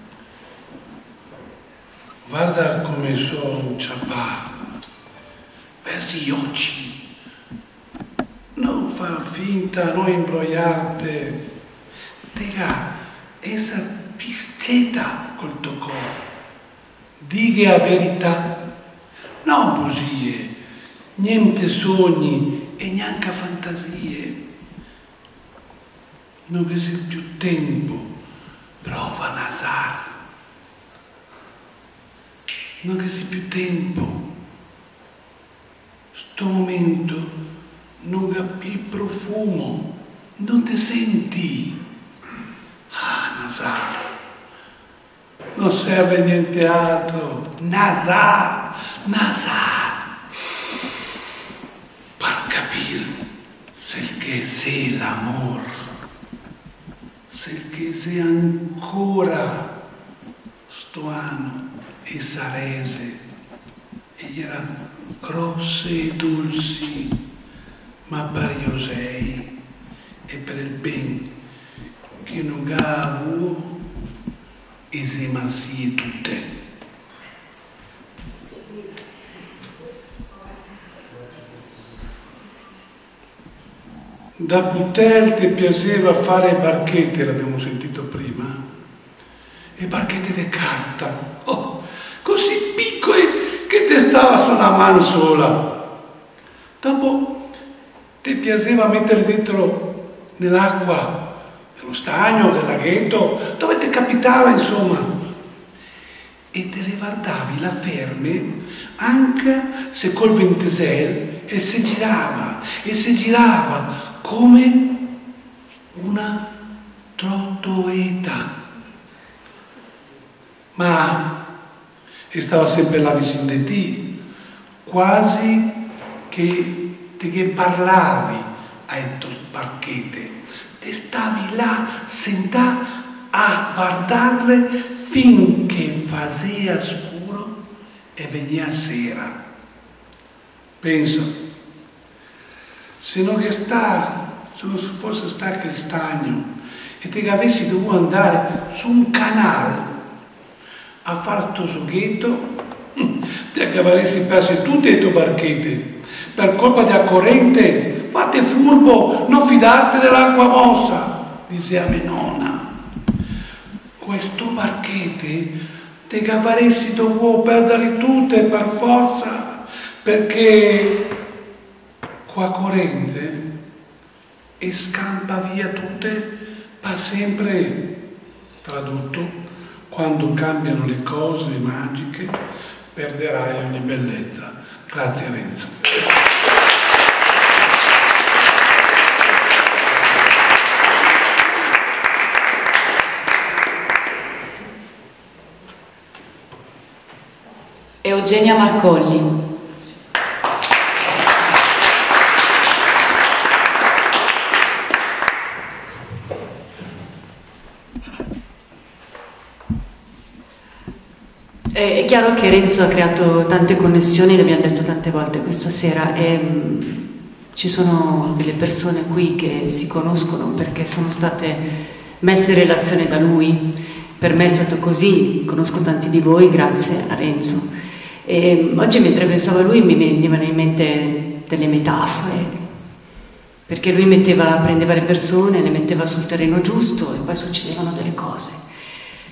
S22: Guarda come sono ciapà, versi gli occhi, non fa finta, non imbrogliarte, tega, essa pisceta col tuo cuore, dighe a verità, no bugie, niente sogni e neanche fantasie. Non che sia più tempo, prova nasare. Non che sia più tempo, sto momento non capi profumo, non ti senti. Ah, nasare. Non serve niente altro. Nasare, nasare. Per capire se che sei l'amore. Che se ancora sto anno e sarese, e erano grosse e dolci, ma pariosei, e per il ben che non gavo e se massie tutte. Da Butel ti piaceva fare barchette, l'abbiamo sentito prima, e barchette di carta, così piccole che ti stava su una mano sola. Dopo ti piaceva mettere dentro nell'acqua dello stagno, del laghetto, dove ti capitava insomma, e te le guardavi la ferme anche se col ventisel e si girava come una trottoeta, ma stava sempre là vicino di te, quasi che parlavi ai tuoi barchette, te stavi là sentà a guardarle finché faceva scuro e veniva sera. Pensa, se non fosse stato il stagno e te avessi dovuto andare su un canale a fare tuo sughetto, ti avresti perso tutte le tue barchette per colpa della corrente. Fate furbo, non fidarti dell'acqua mossa, diceva mia nonna. Questo barchette te avresti dovuto perdere tutte per forza, perché qua corrente e scampa via tutte per sempre. Tradotto, quando cambiano le cose magiche perderai ogni bellezza. Grazie Renzo.
S1: Eugenia Marcolli.
S2: È chiaro che Renzo ha creato tante connessioni, l'abbiamo detto tante volte questa sera, e ci sono delle persone qui che si conoscono perché sono state messe in relazione da lui. Per me è stato così, conosco tanti di voi grazie a Renzo. E oggi mentre pensavo a lui mi venivano in mente delle metafore, perché lui prendeva le persone, le metteva sul terreno giusto e poi succedevano delle cose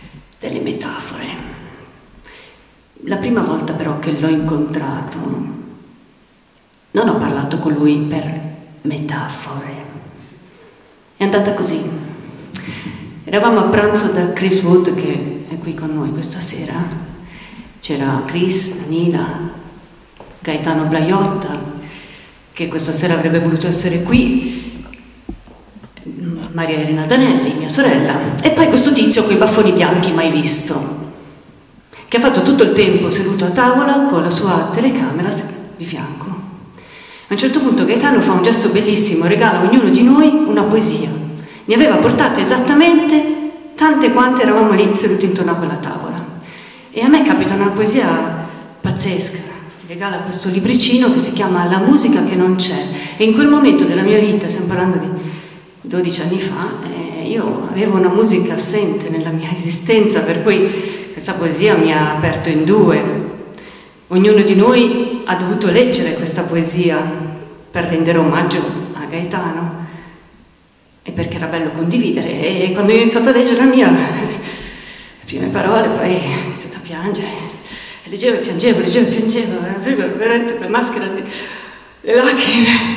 S2: delle metafore. La prima volta però che l'ho incontrato, non ho parlato con lui per metafore. È andata così. Eravamo a pranzo da Chris Wood, che è qui con noi questa sera. C'era Chris, Danila, Gaetano Blaiotta, che questa sera avrebbe voluto essere qui, Maria Elena Danelli, mia sorella, e poi questo tizio con i baffoni bianchi mai visto, che ha fatto tutto il tempo seduto a tavola con la sua telecamera di fianco. A un certo punto Gaetano fa un gesto bellissimo, regala a ognuno di noi una poesia. Ne aveva portate esattamente tante quante eravamo lì seduti intorno a quella tavola. E a me capita una poesia pazzesca. Mi regala questo libricino che si chiama La musica che non c'è. E in quel momento della mia vita, stiamo parlando di 12 anni fa, io avevo una musica assente nella mia esistenza, per cui questa poesia mi ha aperto in due. Ognuno di noi ha dovuto leggere questa poesia per rendere omaggio a Gaetano e perché era bello condividere. E quando io ho iniziato a leggere la mia, le prime parole, poi ho iniziato a piangere. E leggevo e piangevo, avevo veramente quella maschera di le lacrime.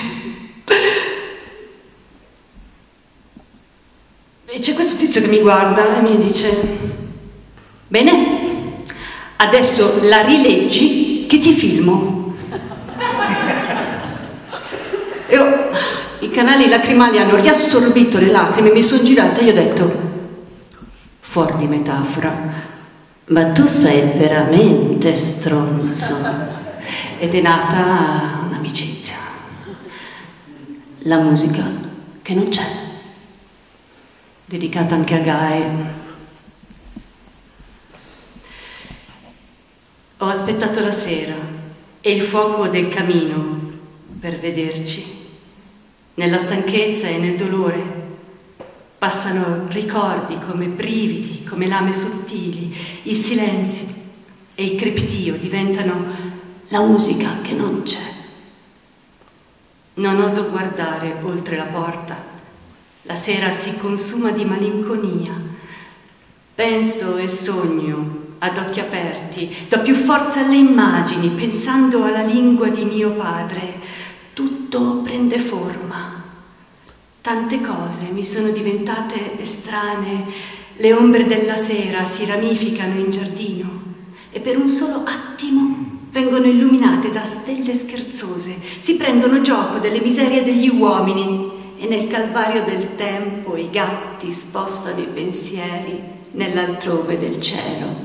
S2: E c'è questo tizio che mi guarda e mi dice: bene, adesso la rileggi che ti filmo. I canali lacrimali hanno riassorbito le lacrime, mi sono girata e gli ho detto, fuori di metafora, ma tu sei veramente stronzo. Ed è nata un'amicizia. La musica che non c'è, dedicata anche a Guy. Ho aspettato la sera e il fuoco del camino per vederci. Nella stanchezza e nel dolore passano ricordi come brividi, come lame sottili. Il silenzio e il crepitio diventano la musica che non c'è. Non oso guardare oltre la porta. La sera si consuma di malinconia. Penso e sogno ad occhi aperti, do più forza alle immagini, pensando alla lingua di mio padre. Tutto prende forma. Tante cose mi sono diventate estranee. Le ombre della sera si ramificano in giardino e per un solo attimo vengono illuminate da stelle scherzose. Si prendono gioco delle miserie degli uomini e nel calvario del tempo i gatti spostano i pensieri nell'altrove del cielo.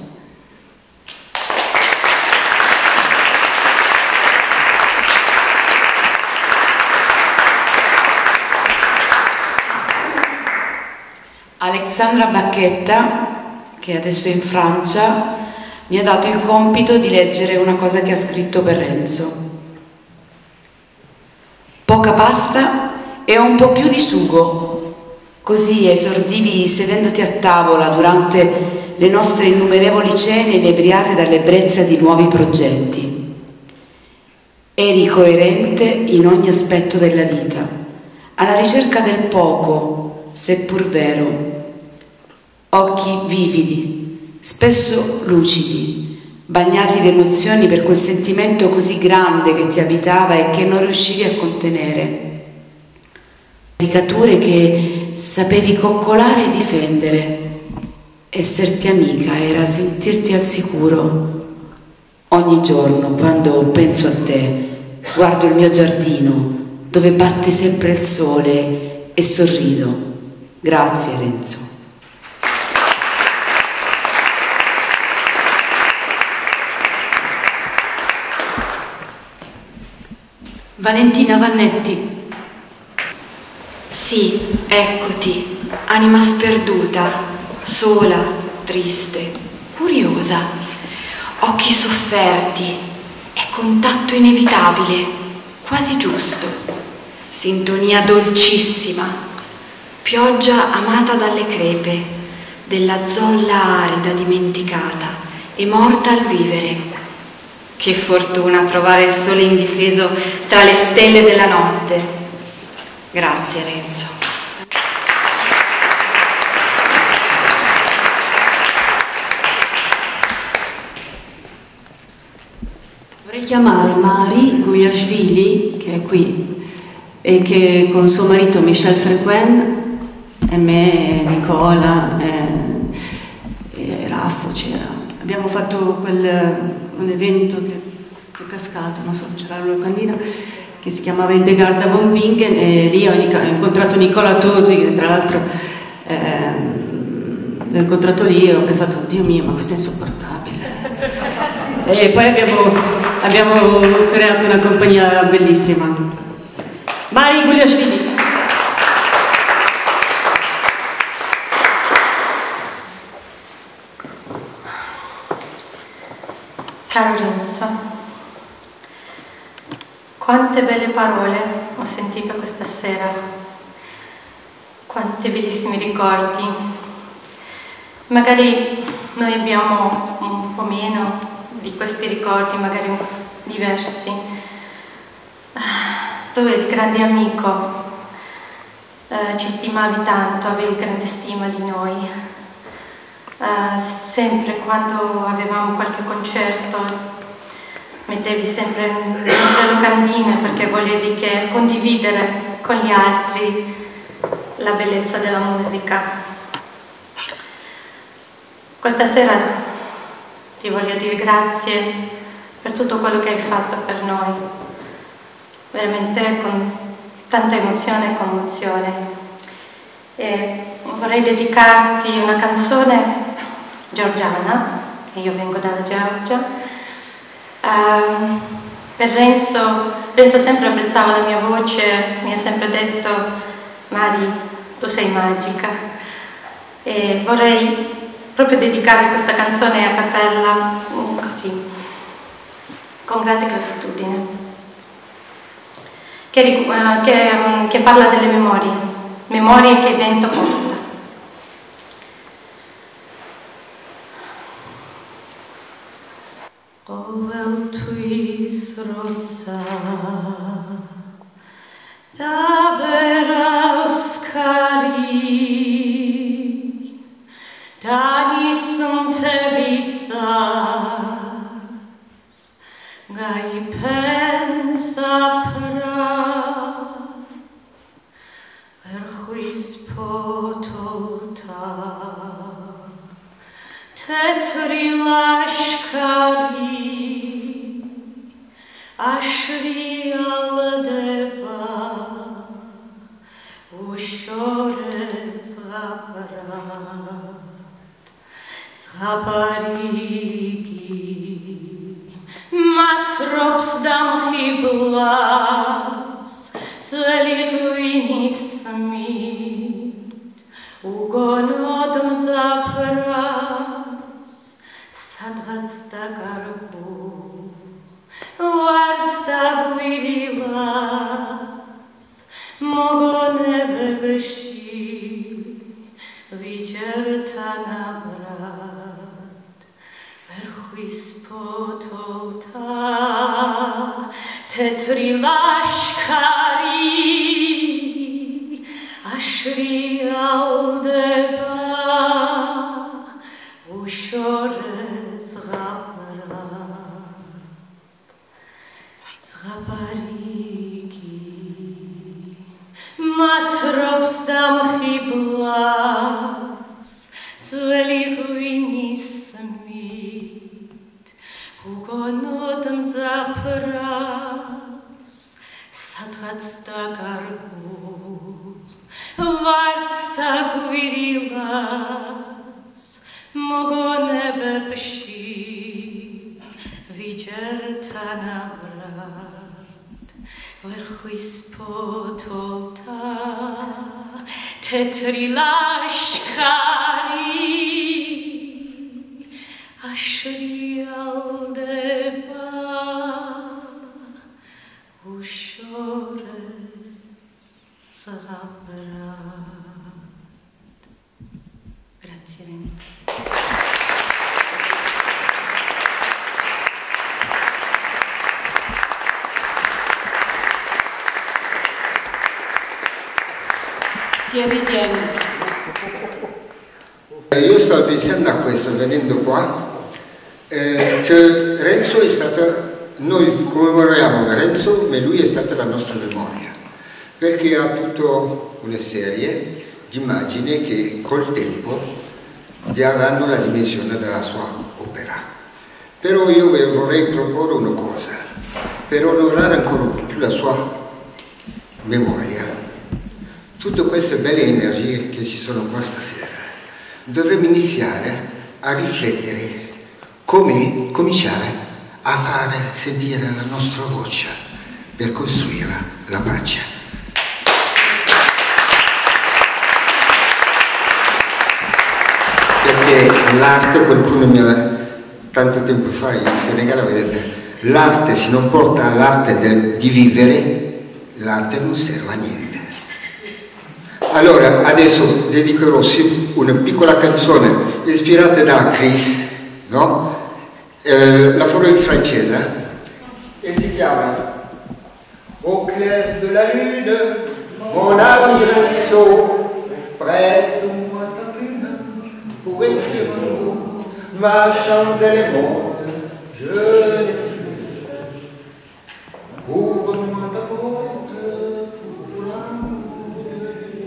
S1: Alexandra Bacchetta, che adesso è in Francia, mi ha dato il compito di leggere una cosa che ha scritto per Renzo. Poca pasta e un po' più di sugo, così esordivi sedendoti a tavola durante le nostre innumerevoli cene inebriate dall'ebbrezza di nuovi progetti. Eri coerente in ogni aspetto della vita, alla ricerca del poco, seppur vero. Occhi vividi, spesso lucidi, bagnati di emozioni per quel sentimento così grande che ti abitava e che non riuscivi a contenere. Caricature che sapevi coccolare e difendere. Esserti amica era sentirti al sicuro. Ogni giorno, quando penso a te, guardo il mio giardino, dove batte sempre il sole e sorrido. Grazie, Renzo.
S2: Valentina Vannetti.
S3: Sì, eccoti, anima sperduta, sola, triste, curiosa, occhi sofferti, è contatto inevitabile, quasi giusto, sintonia dolcissima, pioggia amata dalle crepe, della zolla arida dimenticata e morta al vivere. Che fortuna trovare il sole indifeso tra le stelle della notte. Grazie, Renzo.
S2: Vorrei chiamare Mari Gugliashvili, che è qui, e che con suo marito Michel Frequen, e me, Nicola, e Raffo c'era. Abbiamo fatto un evento che è cascato, non so, c'era una locandina, che si chiamava Il Degarda von Bingen, e lì ho incontrato Nicola Tosi, che tra l'altro l'ho incontrato lì e ho pensato, Dio mio, ma questo è insopportabile. E poi abbiamo creato una compagnia bellissima. Mari Gugliashvili.
S18: Caro Renzo, quante belle parole ho sentito questa sera, quanti bellissimi ricordi. Magari noi abbiamo un po' meno di questi ricordi, magari diversi. Tu eri grande amico, ci stimavi tanto, avevi grande stima di noi. Sempre quando avevamo qualche concerto mettevi sempre le nostre locandine perché volevi condividere con gli altri la bellezza della musica. Questa sera ti voglio dire grazie per tutto quello che hai fatto per noi, veramente con tanta emozione e commozione. E vorrei dedicarti una canzone georgiana, che io vengo dalla Georgia. Per Renzo sempre apprezzava la mia voce, mi ha sempre detto: Mari, tu sei magica. E vorrei proprio dedicare questa canzone a cappella, così, con grande gratitudine, che parla delle memorie che il vento porta. Ovel tui sroca da berauskari da nisam tebi sas gai pensa pra verhuis potolta tetri lashkari ashri aldeba ushore zhabarigi matrops dam khiblas teli smit ugonodm zapras sadghats dagargu Vards da gwirilas, mogone bebeshi, vicertana brat, verhuis potolta, tetri lashkari, ashri aldeba, ushore zghaprat. Zhabarigi matrops dam khiblas tveli huini smit ugonodam zapras sadghats dagargul vards dagvirilas mogone bebshi vicertana verhuis potolta tetri lashkari ashri aldeba ushores zhabrat. Grazie Renzo.
S6: Io stavo pensando a questo venendo qua, che Renzo è stato noi commemoriamo Renzo, ma lui è stata la nostra memoria, perché ha tutta una serie di immagini che col tempo daranno la dimensione della sua opera. Però io vorrei proporre una cosa, per onorare ancora un po' più la sua memoria. Tutte queste belle energie che ci sono qua stasera, dovremmo iniziare a riflettere come cominciare a fare sentire la nostra voce per costruire la pace. Perché l'arte, qualcuno mi aveva tanto tempo fa in Senegal, vedete, l'arte, se non porta all'arte di vivere, l'arte non serve a niente. Allora adesso dedicherò una piccola canzone ispirata da Chris, no? La farò in francese e si chiama Au clair de la lune, mon ami Renzo, prête-moi ta plume pour écrire un mot, ma chandelle est morte, je n'ai plus. Ouvre-moi ta porte pour l'amour de Dieu.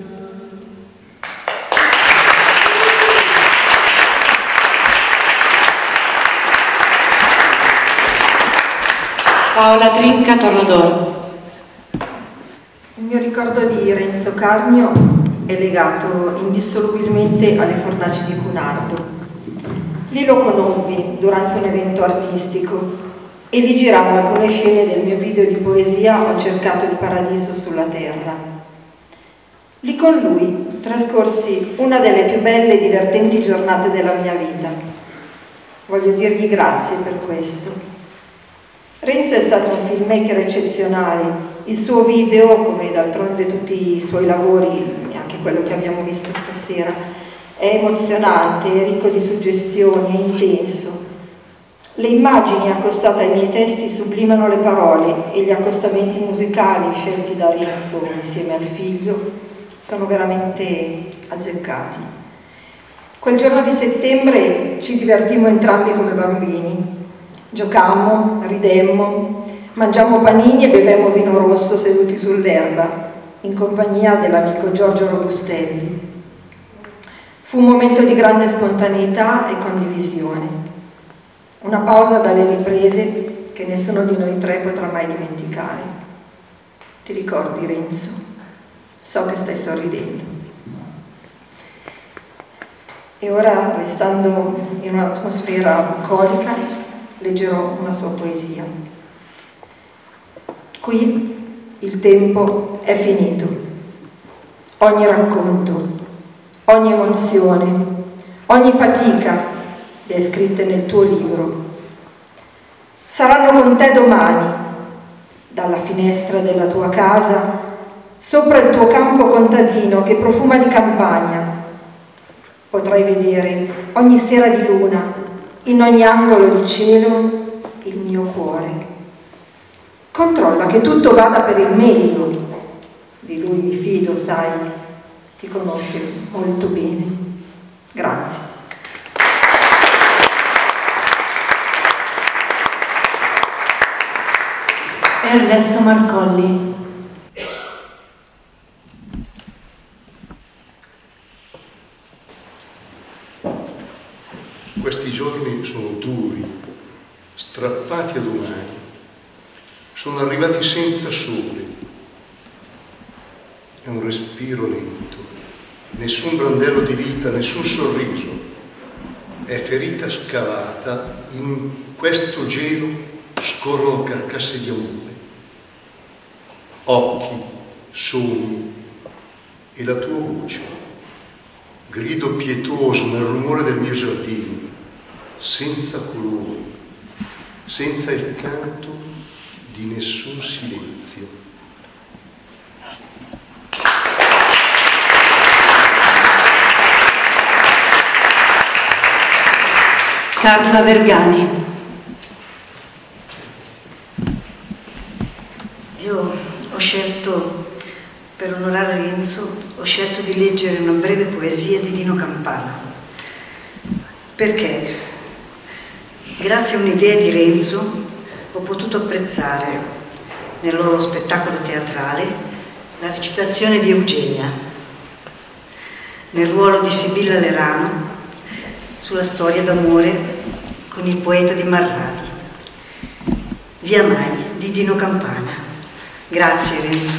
S1: Paola Trinca, Tornodoro.
S7: Il mio ricordo di Renzo Carnio è legato indissolubilmente alle fornaci di Cunardo. Lì lo conobbi durante un evento artistico e lì girammo alcune scene del mio video di poesia Ho cercato il paradiso sulla terra. Lì con lui trascorsi una delle più belle e divertenti giornate della mia vita. Voglio dirgli grazie per questo. Renzo è stato un filmmaker eccezionale. Il suo video, come d'altronde tutti i suoi lavori, e anche quello che abbiamo visto stasera, è emozionante, è ricco di suggestioni, è intenso. Le immagini accostate ai miei testi sublimano le parole e gli accostamenti musicali scelti da Renzo insieme al figlio sono veramente azzeccati. Quel giorno di settembre ci divertimmo entrambi come bambini. Giocammo, ridemmo, mangiammo panini e bevemmo vino rosso seduti sull'erba, in compagnia dell'amico Giorgio Robustelli. Fu un momento di grande spontaneità e condivisione. Una pausa dalle riprese che nessuno di noi tre potrà mai dimenticare. Ti ricordi, Renzo? So che stai sorridendo. E ora, restando in un'atmosfera bucolica, leggerò una sua poesia. Qui il tempo è finito. Ogni racconto, ogni emozione, ogni fatica descritte nel tuo libro saranno con te domani, dalla finestra della tua casa, sopra il tuo campo contadino che profuma di campagna. Potrai vedere ogni sera di luna, in ogni angolo di cielo, il mio cuore. Controlla che tutto vada per il meglio. Di lui mi fido, sai, ti conosce molto bene. Grazie.
S2: Ernesto Marcolli.
S21: Questi giorni sono duri, strappati ad umani, sono arrivati senza sole. È un respiro lento, nessun brandello di vita, nessun sorriso. È ferita scavata, in questo gelo scorrono carcasse di amore. Occhi, sogni e la tua voce. Grido pietoso nel rumore del mio giardino, senza colori, senza il canto di nessun silenzio.
S2: Carla Vergani.
S23: Io ho scelto, per onorare Renzo, ho scelto di leggere una breve poesia di Dino Campana. Perché? Grazie a un'idea di Renzo, ho potuto apprezzare nel loro spettacolo teatrale la recitazione di Eugenia, nel ruolo di Sibilla Lerano sulla storia d'amore con il poeta di Marradi. Via Mai di Dino Campana. Grazie Renzo.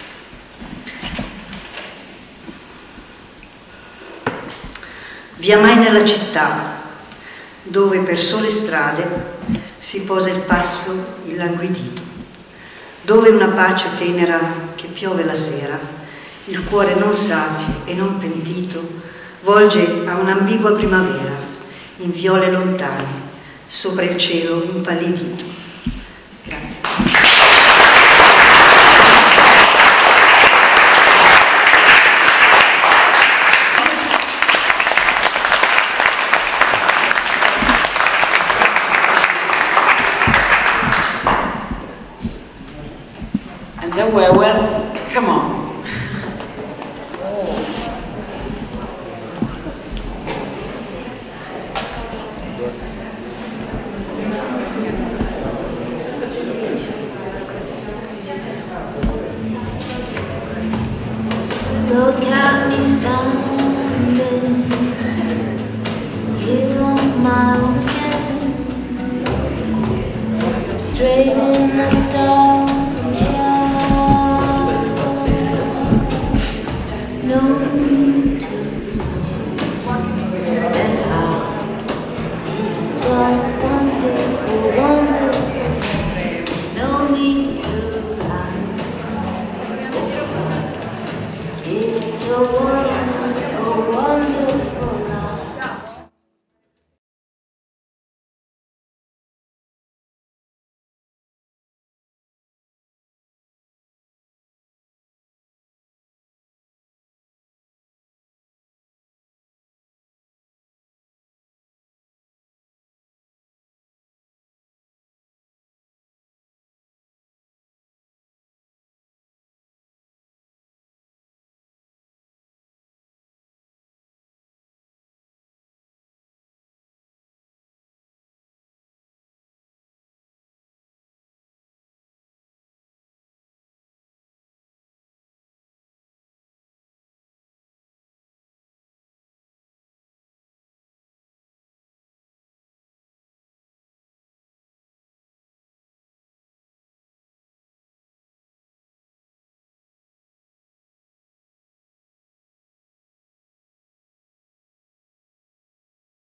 S23: Via Mai nella città, dove per sole strade si posa il passo illanguidito, dove una pace tenera che piove la sera, il cuore non sazio e non pentito, volge a un'ambigua primavera, in viole lontane, sopra il cielo impallidito. Grazie.
S1: And then well, come on.
S4: Look at me standing here on my weekend, straight in the sunshine. No need to and how it's so wonderful, wonderful.